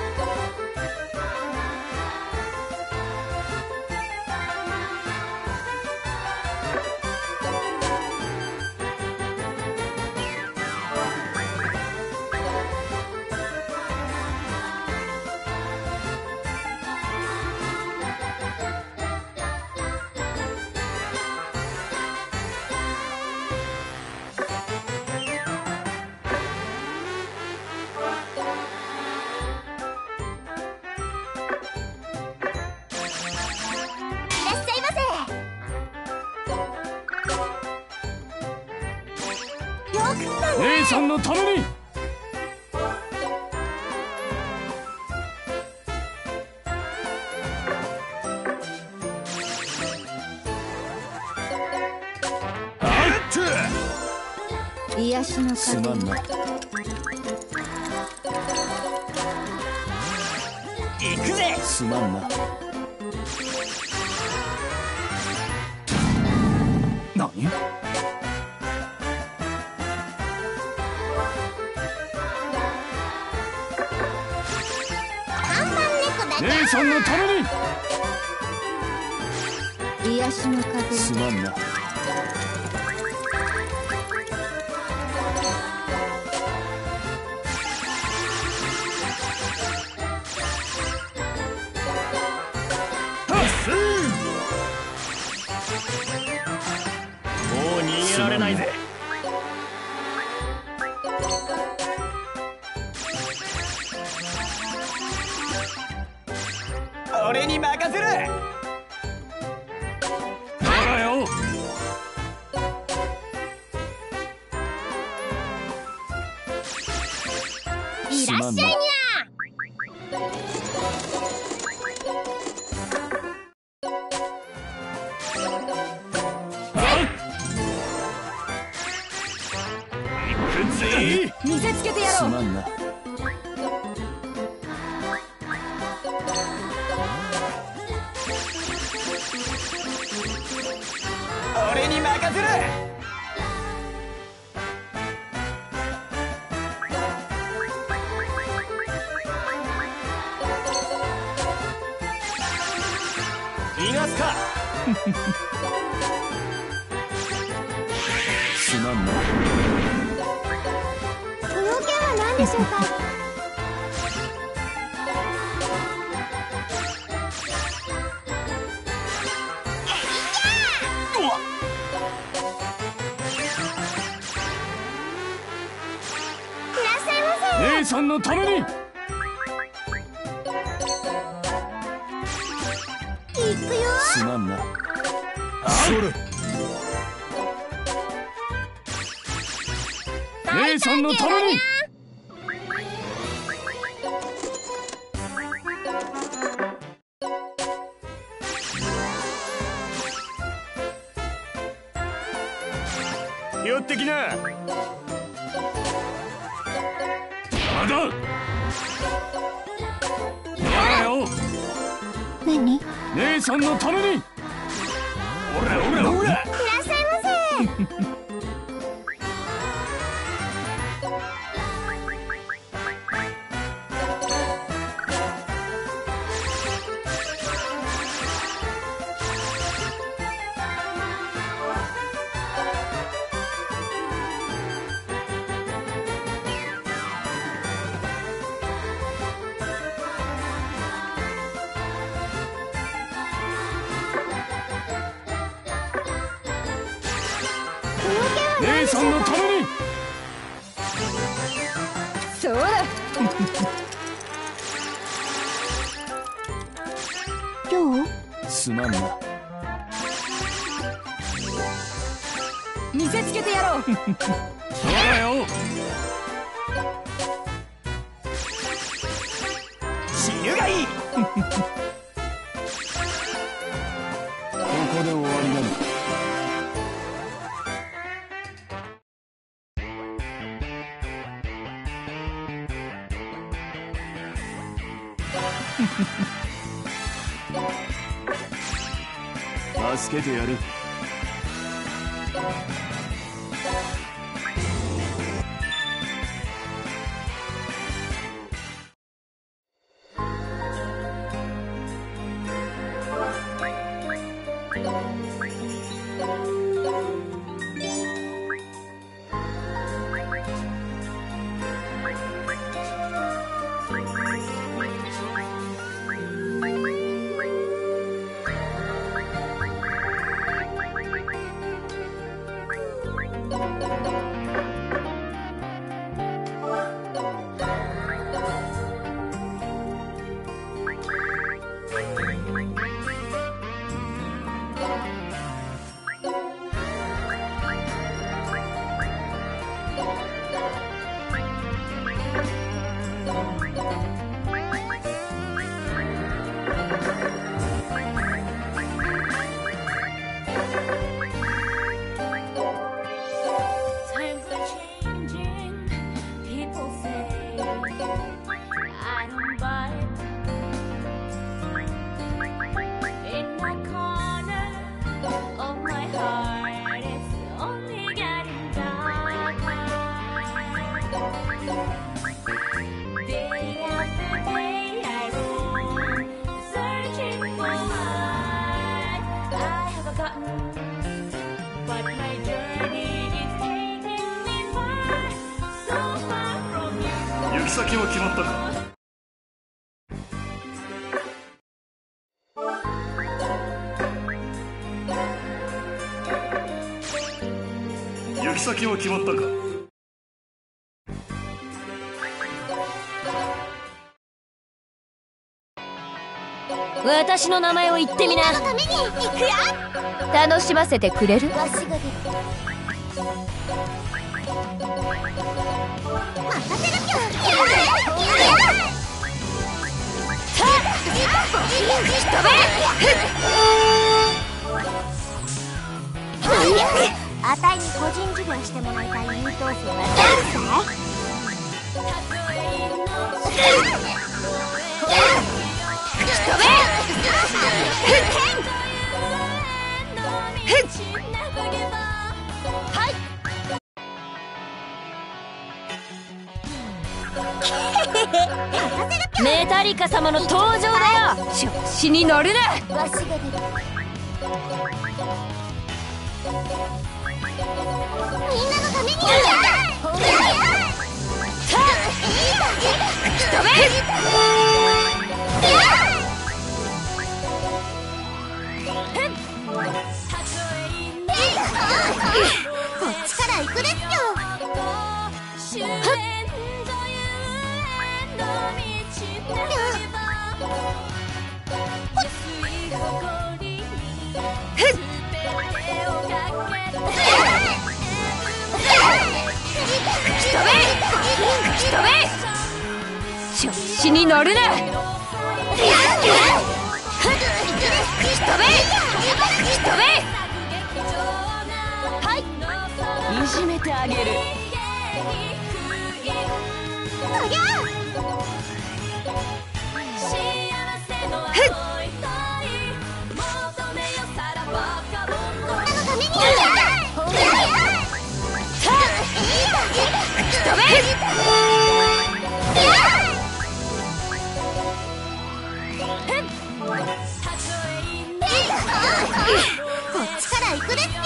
S1: 姉さんのために。
S2: 癒しの
S1: すまんな。行くぜ。すまんな。何？姉さんのために。
S2: 癒しの風。
S1: すまんな。もう逃げられないぜ。俺に任せる。ほらよ。
S3: いらっしゃいにゃ。
S2: 見せつけてやろう。
S1: すまんな。俺に任せる。逃がすか。すまんな。
S3: ご用件は何でしょうか？
S1: 姉さんのために。
S3: 行くよ。
S1: すまんな。それ。姉さんのために。寄ってきな。まだ。ほらよ。
S3: 何？
S1: 姉さんのために。ほらほらほら。
S3: いらっしゃいませ。
S1: 姉さんのために。
S2: そうだ。
S3: どう？
S1: すまんな。
S2: 見せつけてやろう。
S1: そうだよ。
S4: 死ぬがいい。
S1: ここで終わりなんだ。助けてやる。 行き先は決まったか。行き先は決まったか。
S2: 私の名前を言ってみな。
S3: みんなのために行くよ。
S2: 楽しませてくれる？
S3: わしが出る。任せるぴょ。あたいに個人授業してもらいたい優等生は
S2: メタリカ様の登場だよ。調子に乗るな。
S3: わしが出る。みんなのためにこっちから行くですよ。
S2: 調子に乗るな。いじめてあげる。
S3: こっちから行くですよ。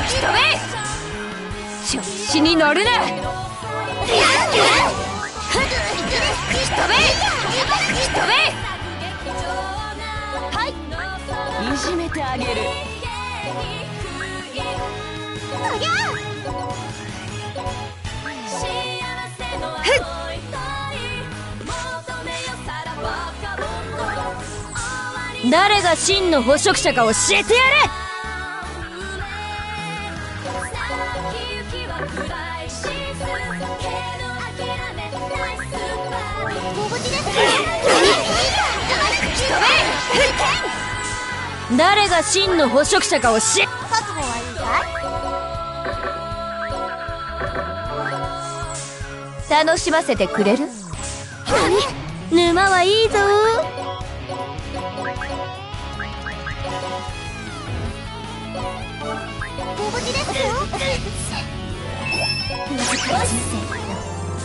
S2: 飛べ。調子に乗るな。飛べ。飛べ。はい、いじめてあげる。
S3: そりゃ
S2: 誰が真の捕食者か教えてやれ。誰が真の捕食者か教え。
S3: 覚悟はいいかい？
S2: 楽しませてくれる？沼はいいぞ。
S3: ご無事ですよ。
S2: 短い人生だな。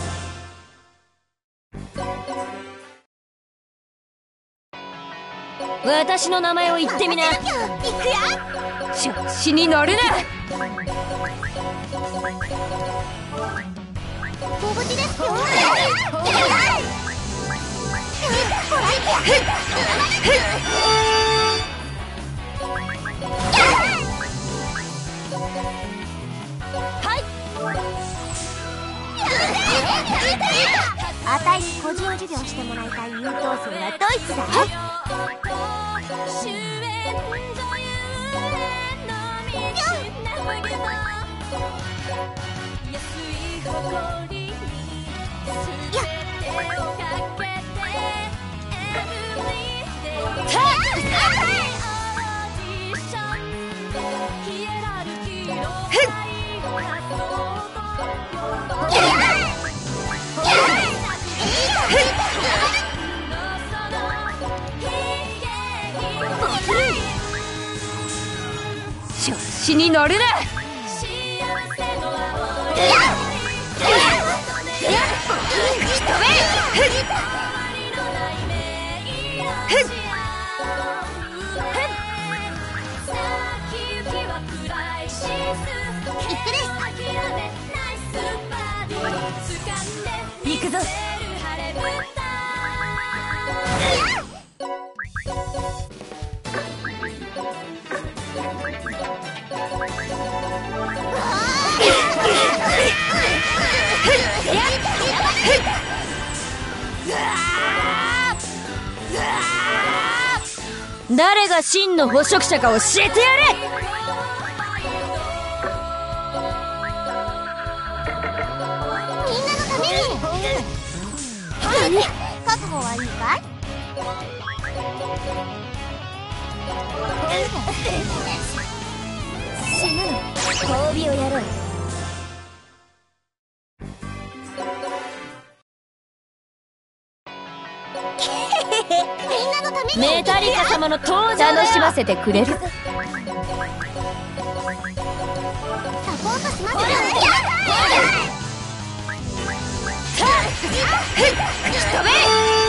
S2: 私の名前を言ってみな。
S3: 行くよ。
S2: 調子に乗るな。
S3: ご無事ですよ。あたいに個人授業してもらいたい優等生はドイツだ。
S2: 調子に乗るな。行くぞ。誰が真の捕食者か教えてやれ。
S3: みんなのために。覚悟はいいかい？
S2: 死ぬの褒美をやろう。メタリカ様の登場だ。楽しませてくれる？
S3: サポートしますよ。
S2: 飛べ。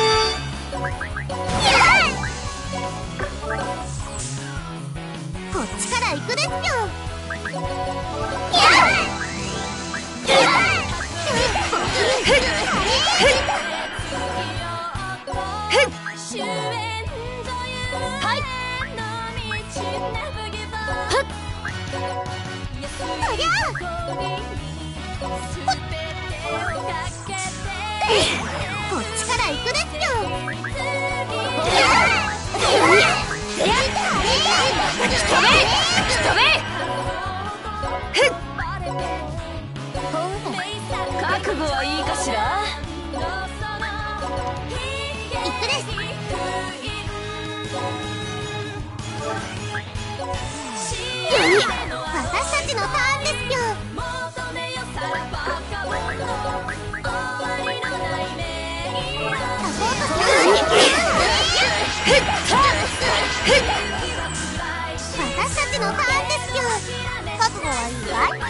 S3: こっちから行くですよ。こっちから行くですよ。
S2: 覚悟はいいかしら。
S3: 行くです。私たちのターンですよ。私たちのターンですよ。覚悟はいいかい？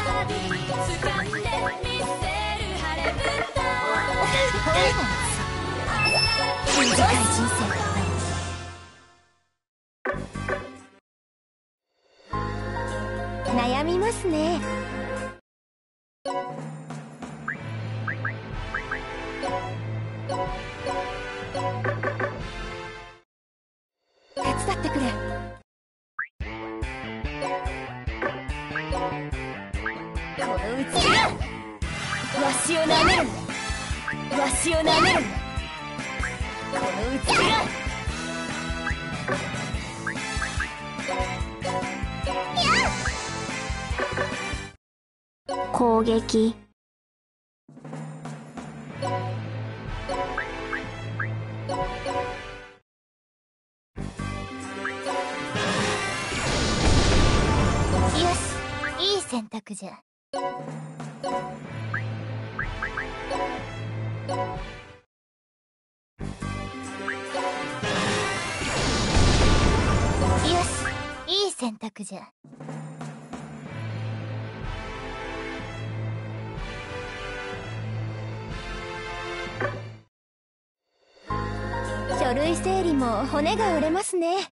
S2: 短い人生だな。
S3: 悩みますますね。手伝ってくれ。
S2: このうちがわしをなめるな、わしをなめるな、このうちが
S3: 攻撃。よし、いい選択じゃ。よし、いい選択じゃ。書類整理も骨が折れますね。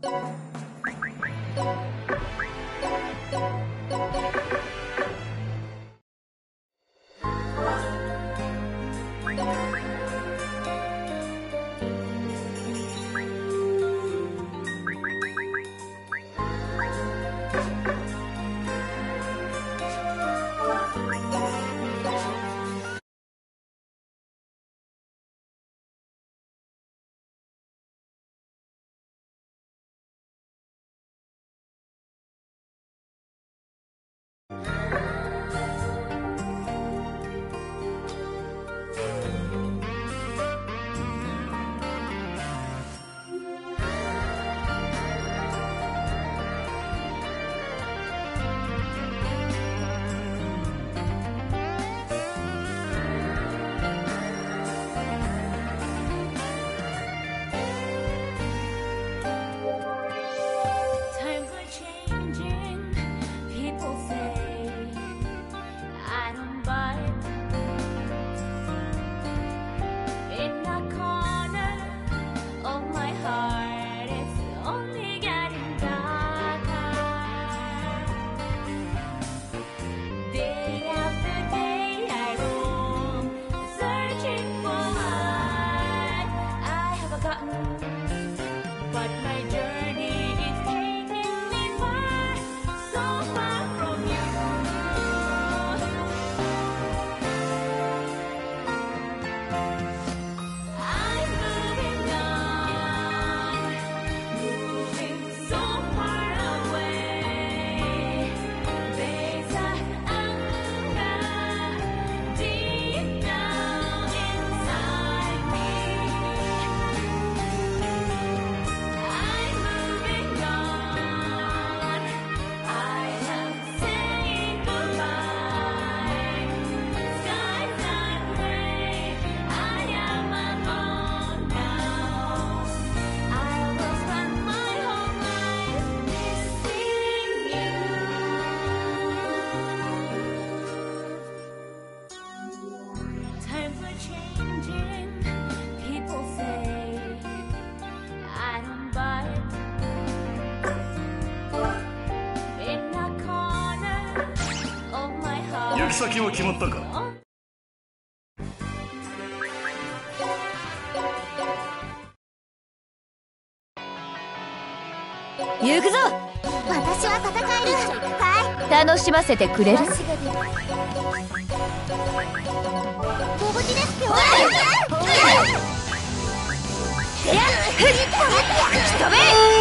S1: 行き先は決まったか？
S2: 行くぞ。
S3: 私は戦える。はい。
S2: 楽しませてくれる？
S3: ご無事ですよ。
S2: 飛べ。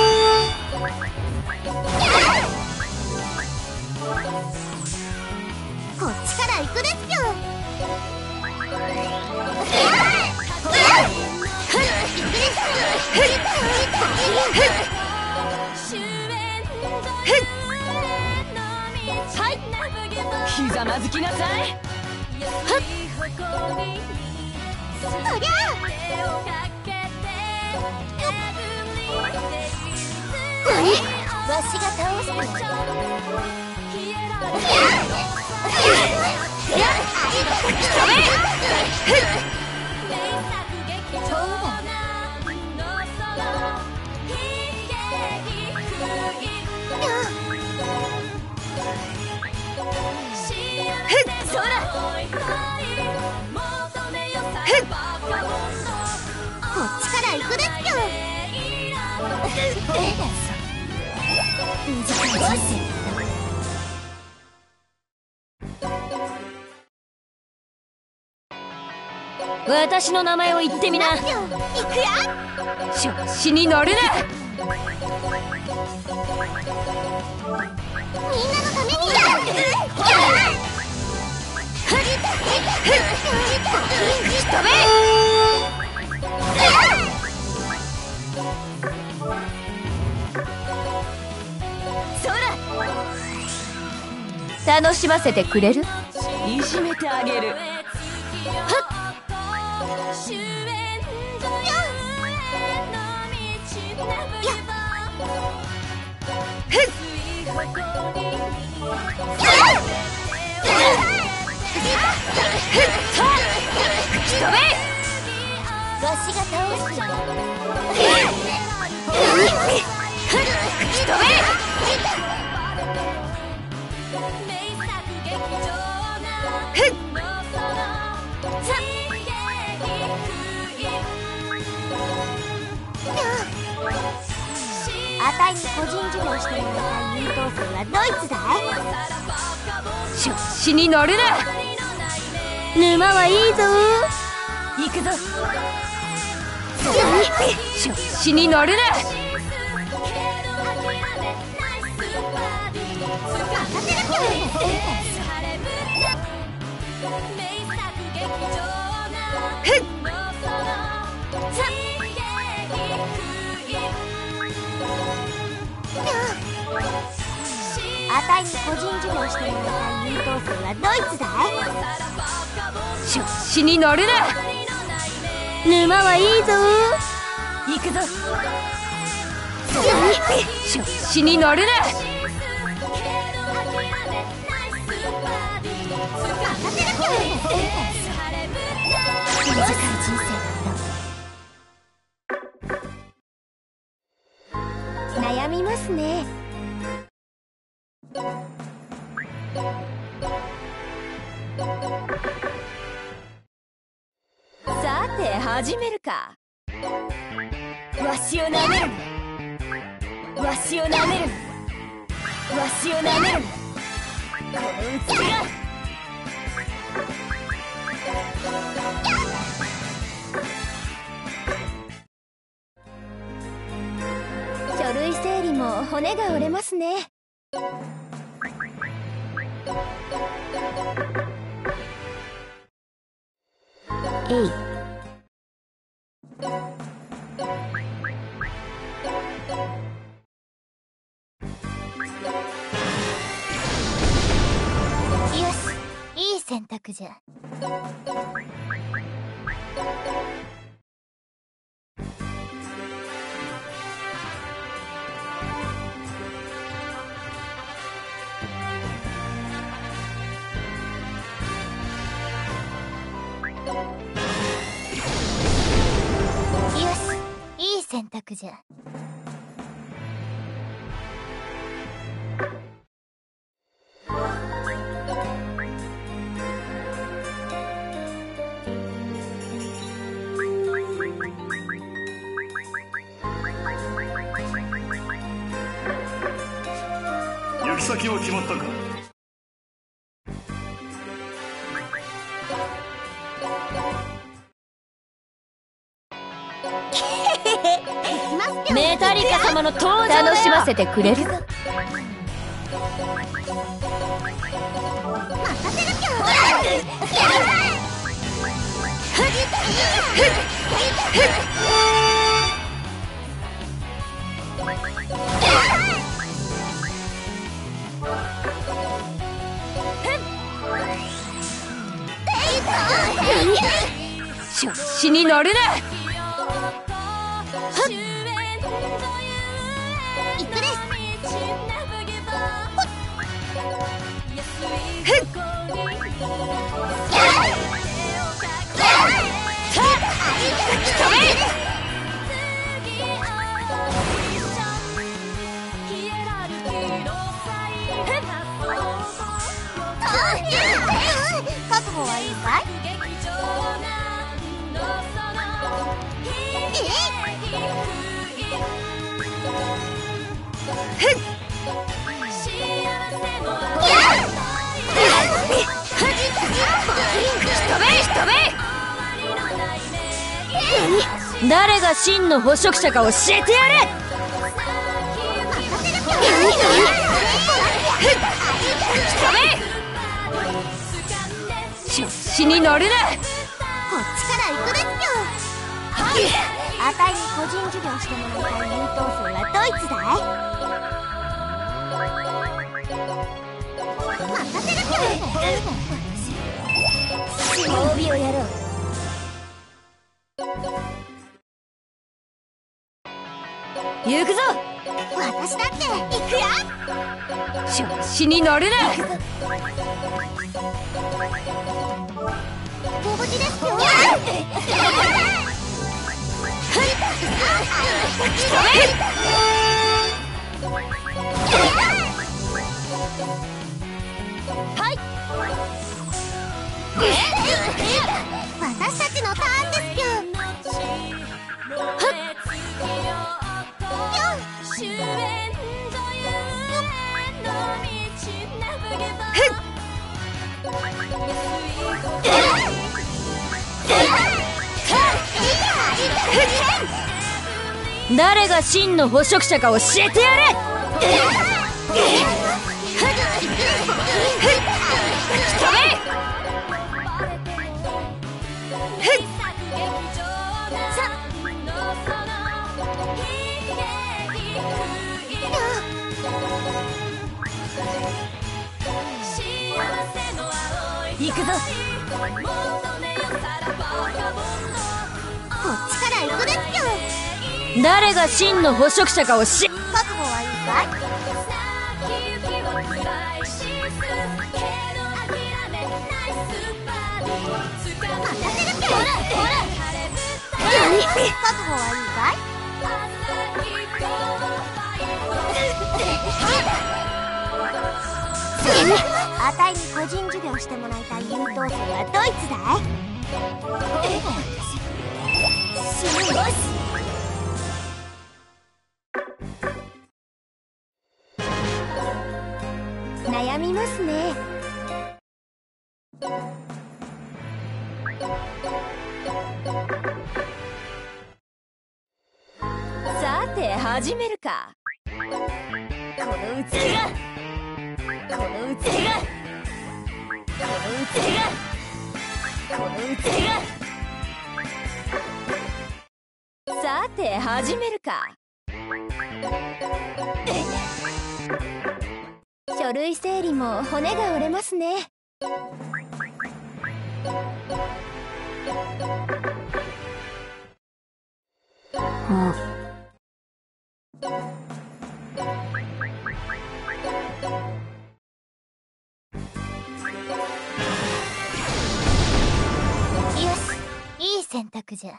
S3: こっちから行くですよ。
S2: ひざまずきなさい。
S3: そりゃわしが倒して
S2: 私の名前を言ってみな。
S3: いくよ。
S2: 調子に乗るな。
S3: みんなのためにや
S2: 飛べ。そら、楽しませてくれる？いじめてあげる。はっ。
S3: わしが倒すよ。あたいに個人授業してもらいたい優等生はドイツだい。
S2: 調子に乗るな。沼はいいぞ。行くぞ。調子に乗るな。
S3: あたいに個人授業してもらいたい優等生はドイツだい。
S2: 調子に乗るな。沼はいいぞ。行くぞ。調子に乗るな。
S3: 短い人生だった。悩みますね。
S2: さて始めるか。わしをなめるな。わしをなめるな。わしをなめるな。このうちが。
S3: 書類整理も骨が折れますね。
S2: えい。
S3: よし、いい選択じゃ。いい選択じゃ。
S1: 行き先は決まったか？
S2: メタリカ様の登場だよ。楽しませてくれる？
S3: 任せるぴょ。
S2: 調子に乗るな。
S3: いくです。確保はいいかい？えっ？
S2: 誰が真の捕食者か教えてやれ。調子に乗るな。
S3: こっちから行くですよ。あたいに個人授業してもらいたい優等生はどいつだい。任せるぴょ。
S2: 褒美をやろう。行くぞ。
S3: 私だって行くよ。
S2: 調子に乗るな。
S3: ご無事ですよ。
S2: はい。
S3: 私たちのターンですよ。
S2: 誰が真の捕食者か教えてやれ。行くぞ。
S3: こっちから行くですよ。
S2: 誰が真の捕食者か教え。
S3: 覚悟はいいかい。任せるぴょ。覚悟はいいかい。あたいに個人授業してもらいたい優等生はどいつだい。悩みますね。
S2: さて始めるか。このうつけがこのうつけがこのうつけがこのうつけがさて始めるか。
S3: 書類整理も骨が折れますね。よし、いい選択じゃ。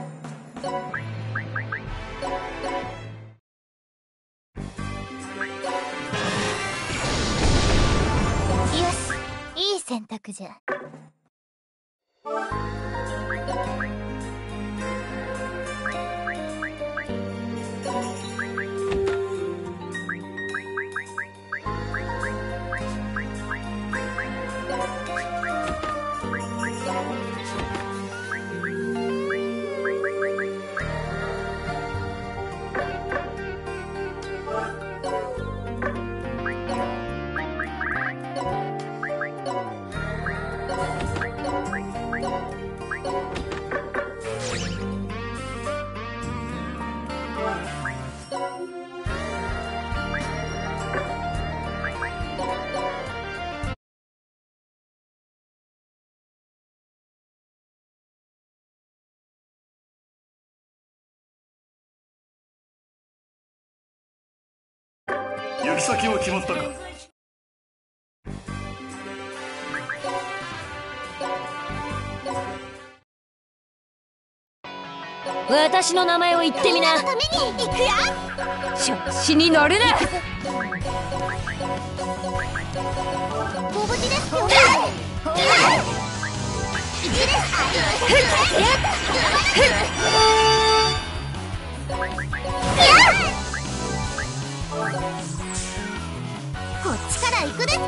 S3: いい選択じゃ。
S1: 行き先は決まったか。
S2: 私の名前を言ってみな。
S3: ために行くよ。
S2: 調子に乗るな。
S3: ご無事ですよ。こっちから行くですよ。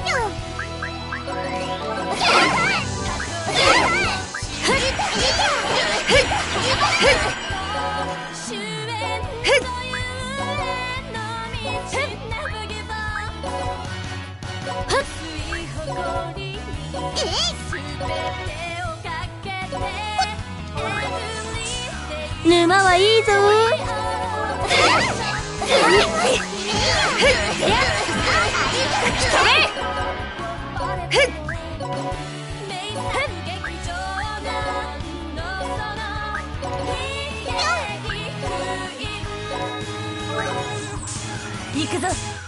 S3: 沼はいいぞ。
S2: 行くぞ。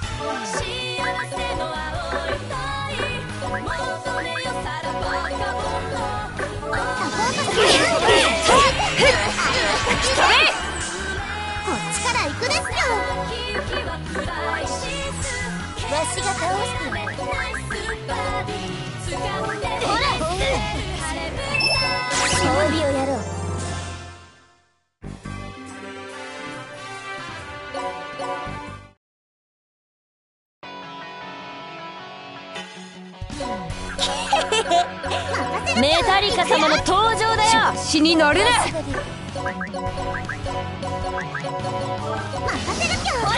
S3: こっちから行くですよ。わしが倒してやる。ほら勝負をやろう。
S2: メタリカ様の登場だよ。死に乗るな。
S3: 任せるぴょん。ほら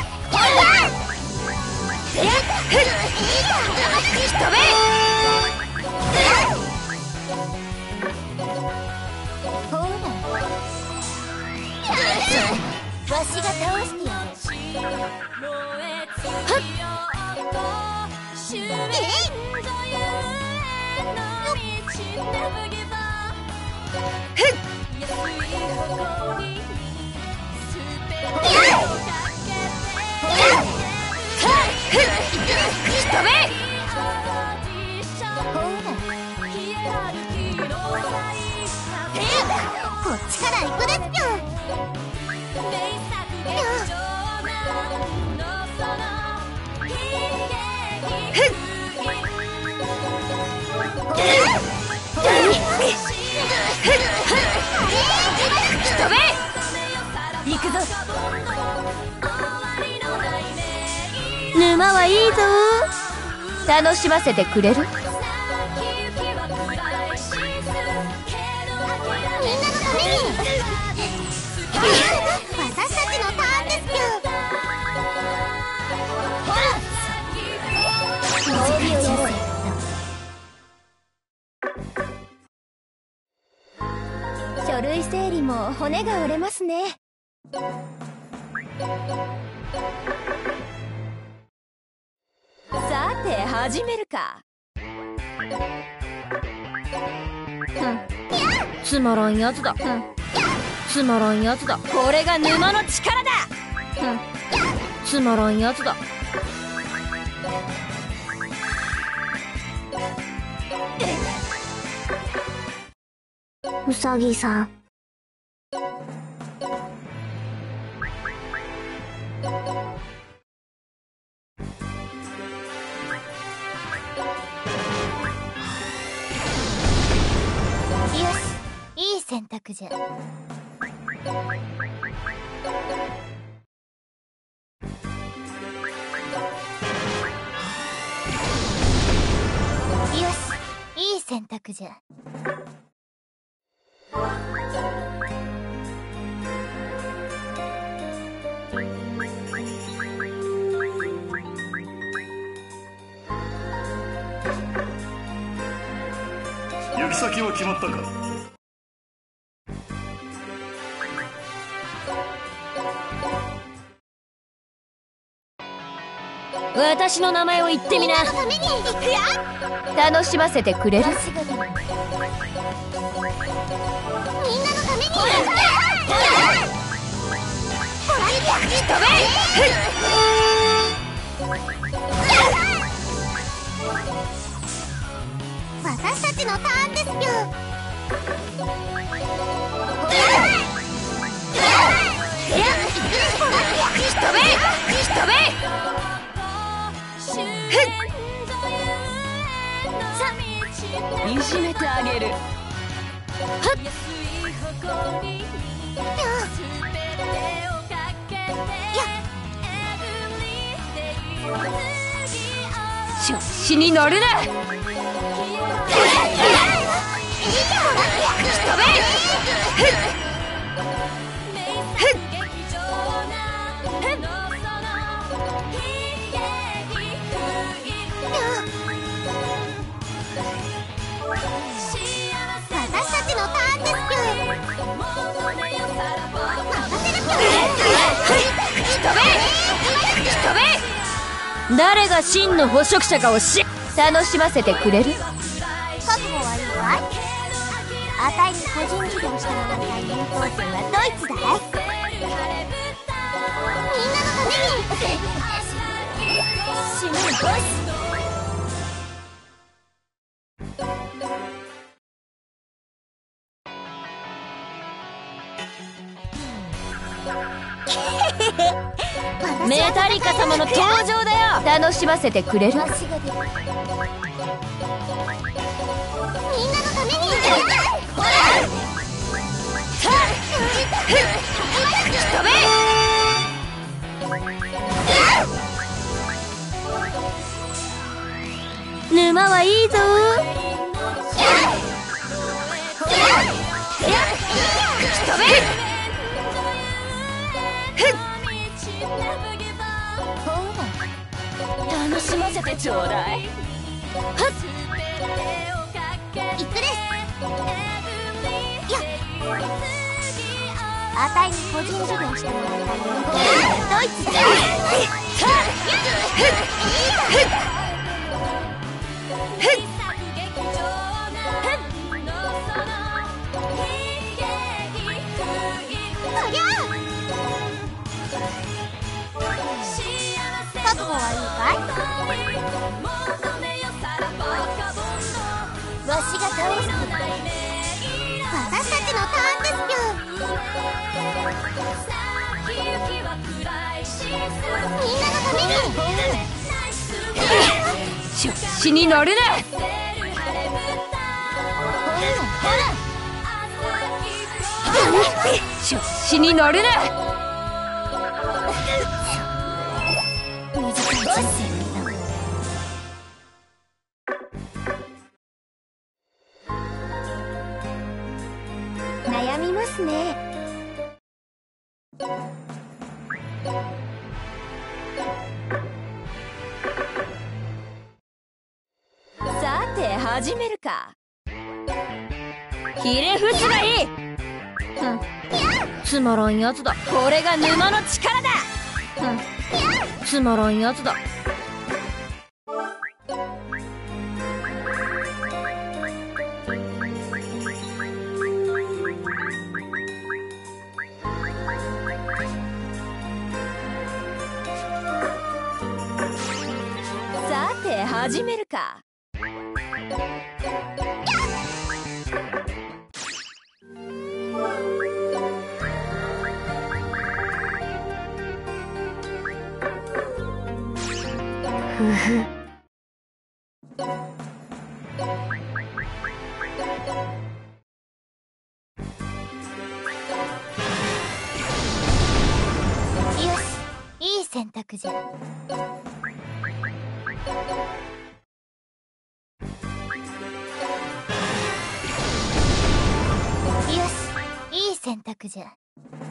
S3: わしが倒してやる。こっちから行くですぴょん。
S2: 行くぞ。
S3: 沼はいいぞ。
S2: 楽しませてくれる？
S3: みんなのために。私たちのターンですぴょん。ほら準備をやろう。書類整理も骨が折れますね。
S2: さて始めるか。
S5: つまらんやつだ。つまらんやつだ。
S2: これが沼の力だ。
S5: つまらんやつだ。
S3: うさぎさん。よし、いい選択じゃ。よし、いい選択じゃ。
S1: 行き先は決まったか？
S2: 私の名前を言ってみな。
S3: ために行くよ。
S2: 楽しませてくれる？
S3: みんなのために。私たちのターンですぴょん。
S2: いじめてあげる。調子に乗るな。
S3: 私たちのターンですぴょん。
S5: 誰が真の捕食者かをし楽しませてくれる？
S3: 覚悟はいいかい？あたいに個人事業してもらいたい優等生はどいつだい？みんなのために死ぬボス。
S5: メタリカ様の登場だよ。楽しませてくれる？
S3: わしが出る。みんなのためにほら
S5: 沼はいいぞ。飛べ！楽しませてちょうだい。
S3: はっいくです。いやあたいに個人事業してもらいたい優等生はどいつだい？覚悟はいいかい？わしが倒す。私たちのターンですよ。みんなのために
S5: 調子に乗るな。調子に乗るな。
S3: 短い人生だ。悩みますね。
S2: さて始めるか。
S5: ひれ伏すがいい。うんつまらんやつだ。これが沼の力だ。うんつまらんやつだ。
S2: さて始めるか。
S3: ふふ。よし、いい選択じゃ。よし、いい選択じゃ。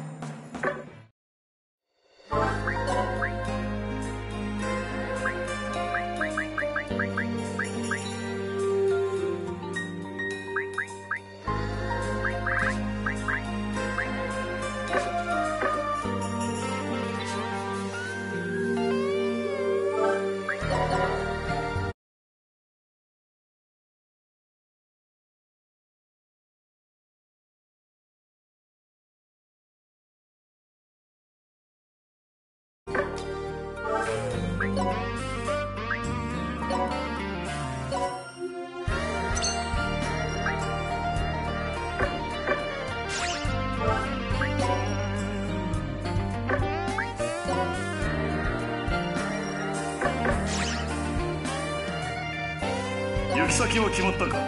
S1: 行き先は決まったか？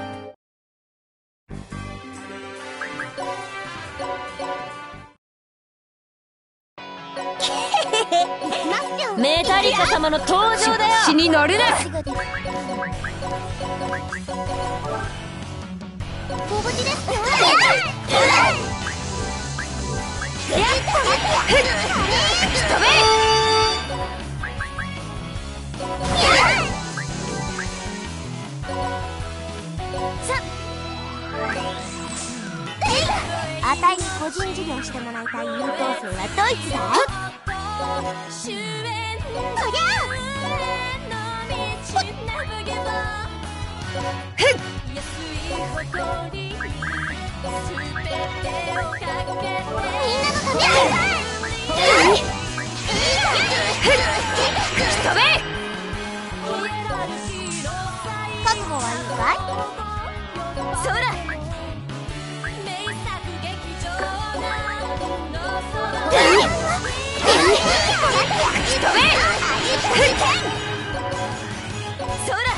S5: メタリカ様の登場だよ。死に乗るな。
S3: ご無事ですよ。あたいに個人事業してもらいたい優等生はどいつだい？そりゃあ覚悟はいいかい？
S2: そらそら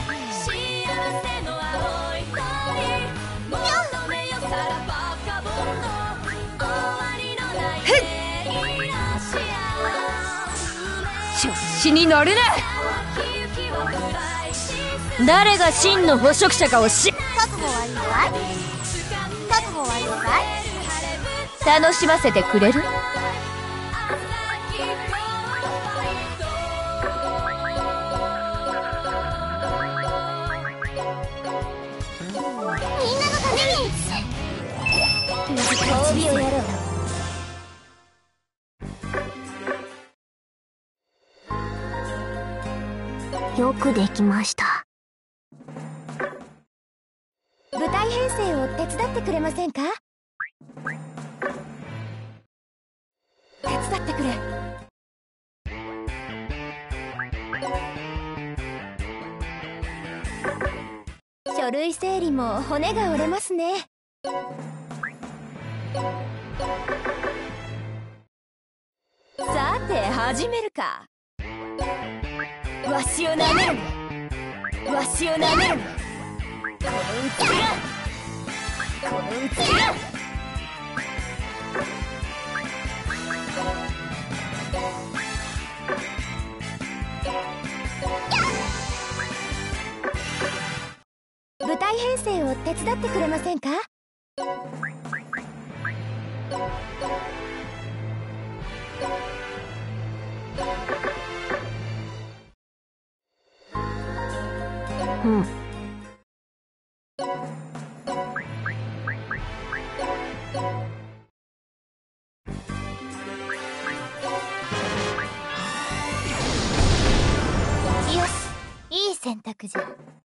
S5: 調子に乗るな。誰が真の捕食者かをし
S3: 覚悟はいいかい？覚悟はいいかい？
S5: 楽しませてくれる？
S3: みんなのために
S2: 褒美をやろう。
S3: よくできました。
S2: 舞台編成を手伝ってくれませんか？手伝ってくれ。書類整理も骨が折れますね。さて始めるか。わしをなめるな。わしをなめるな。このうつけがこのうつけが舞台編成を手伝ってくれませんか？
S3: うん。よし、いい選択じゃ。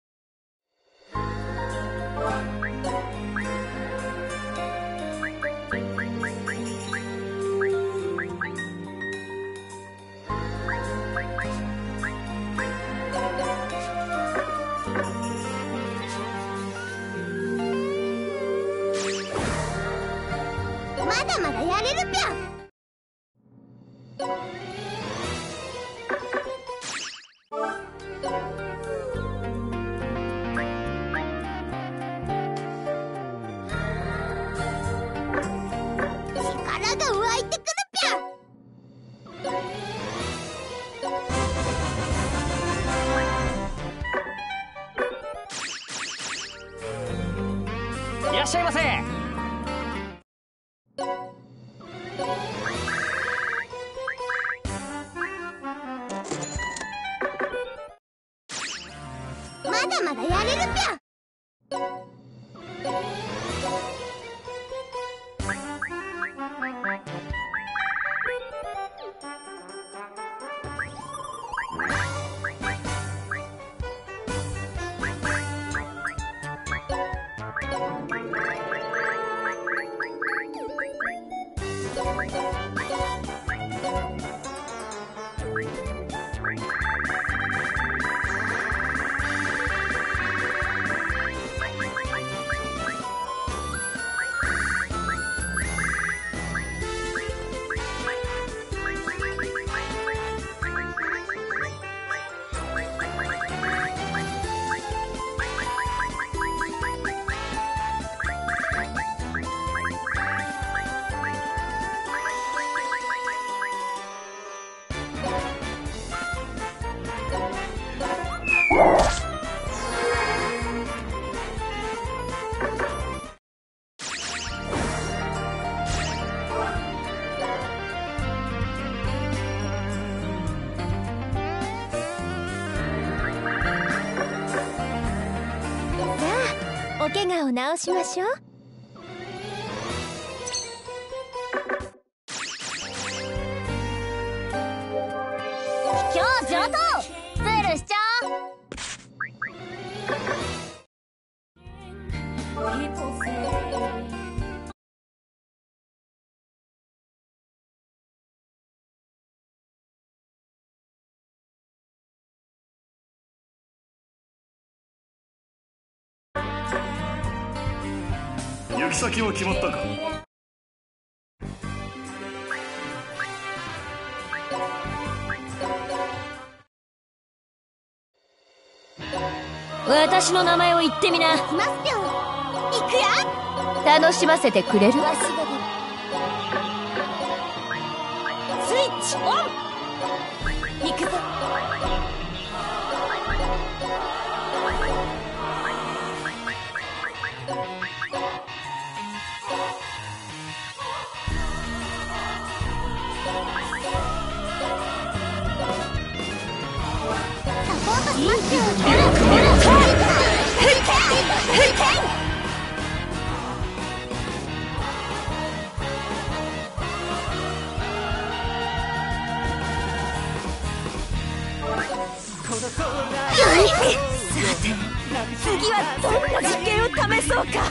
S3: まだまだやれるぴょん。力が湧いてくるぴょん。
S4: いらっしゃいませ。
S3: まだまだやれるぴょん。
S2: お怪我を治しましょう。
S3: 今日上等プールしちゃおう。
S1: 行き先は決まったか。
S5: 私の名前を言ってみな。
S3: いきますぴょん。いくよ。
S2: 楽しませてくれる？
S3: わしが
S2: スイッチオン。行くぞ。
S3: サポートしますぴょん。
S2: 次はどんな実験を試そうか。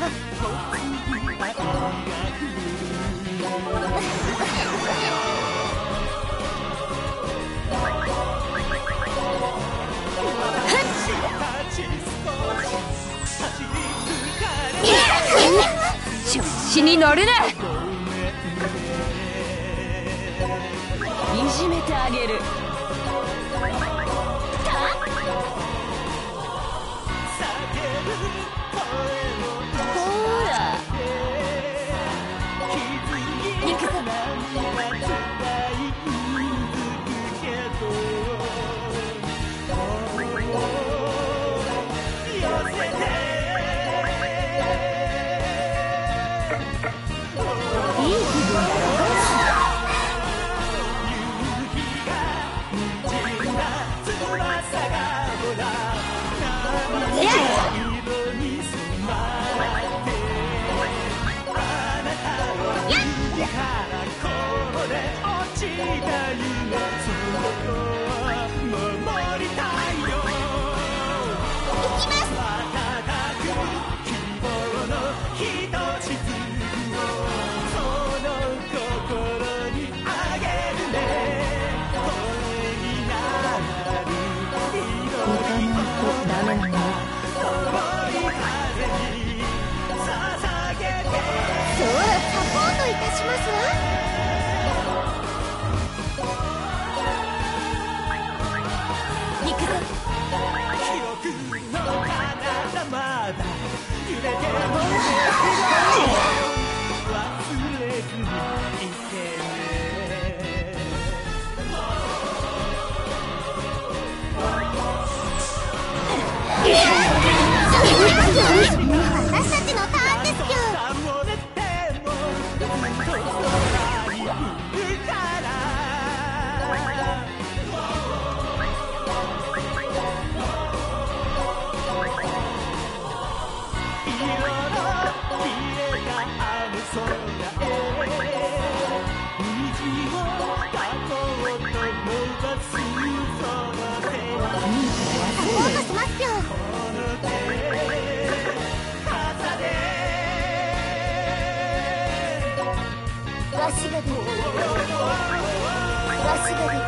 S2: 調子に乗るな。いじめてあげる。
S3: 私たちのターンですぴょん。わしが出る。わしが出る。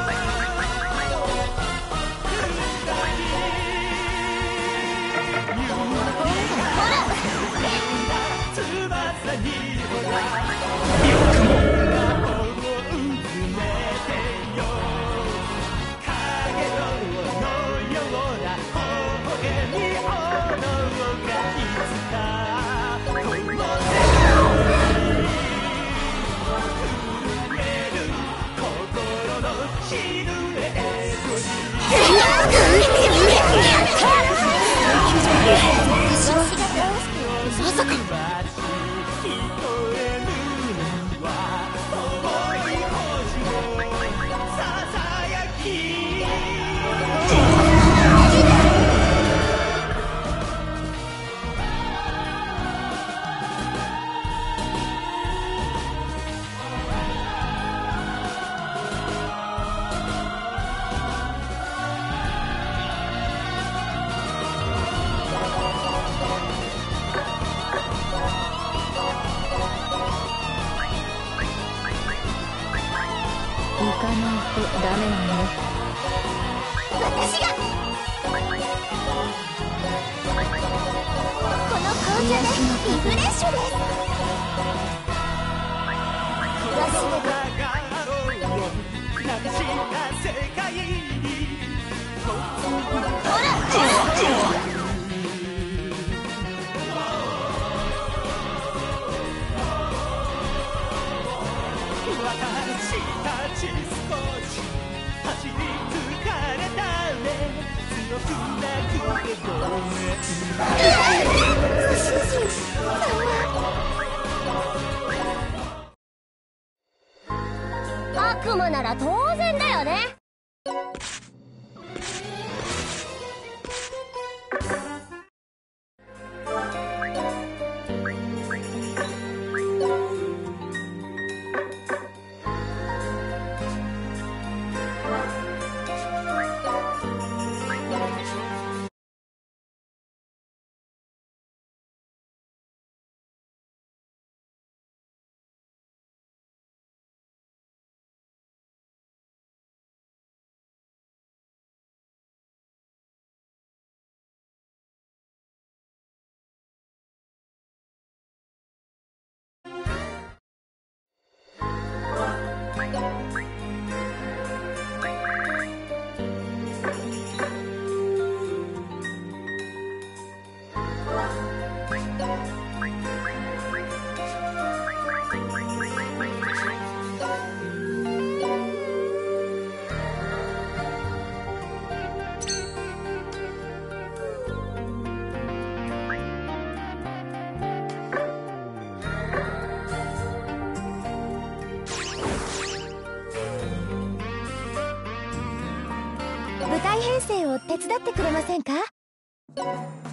S2: まさか。行かないとダメなのよ。
S3: 私がこのリフレッシュです。わし悪魔なら当然だよね。舞台編成を手伝ってくれませんか？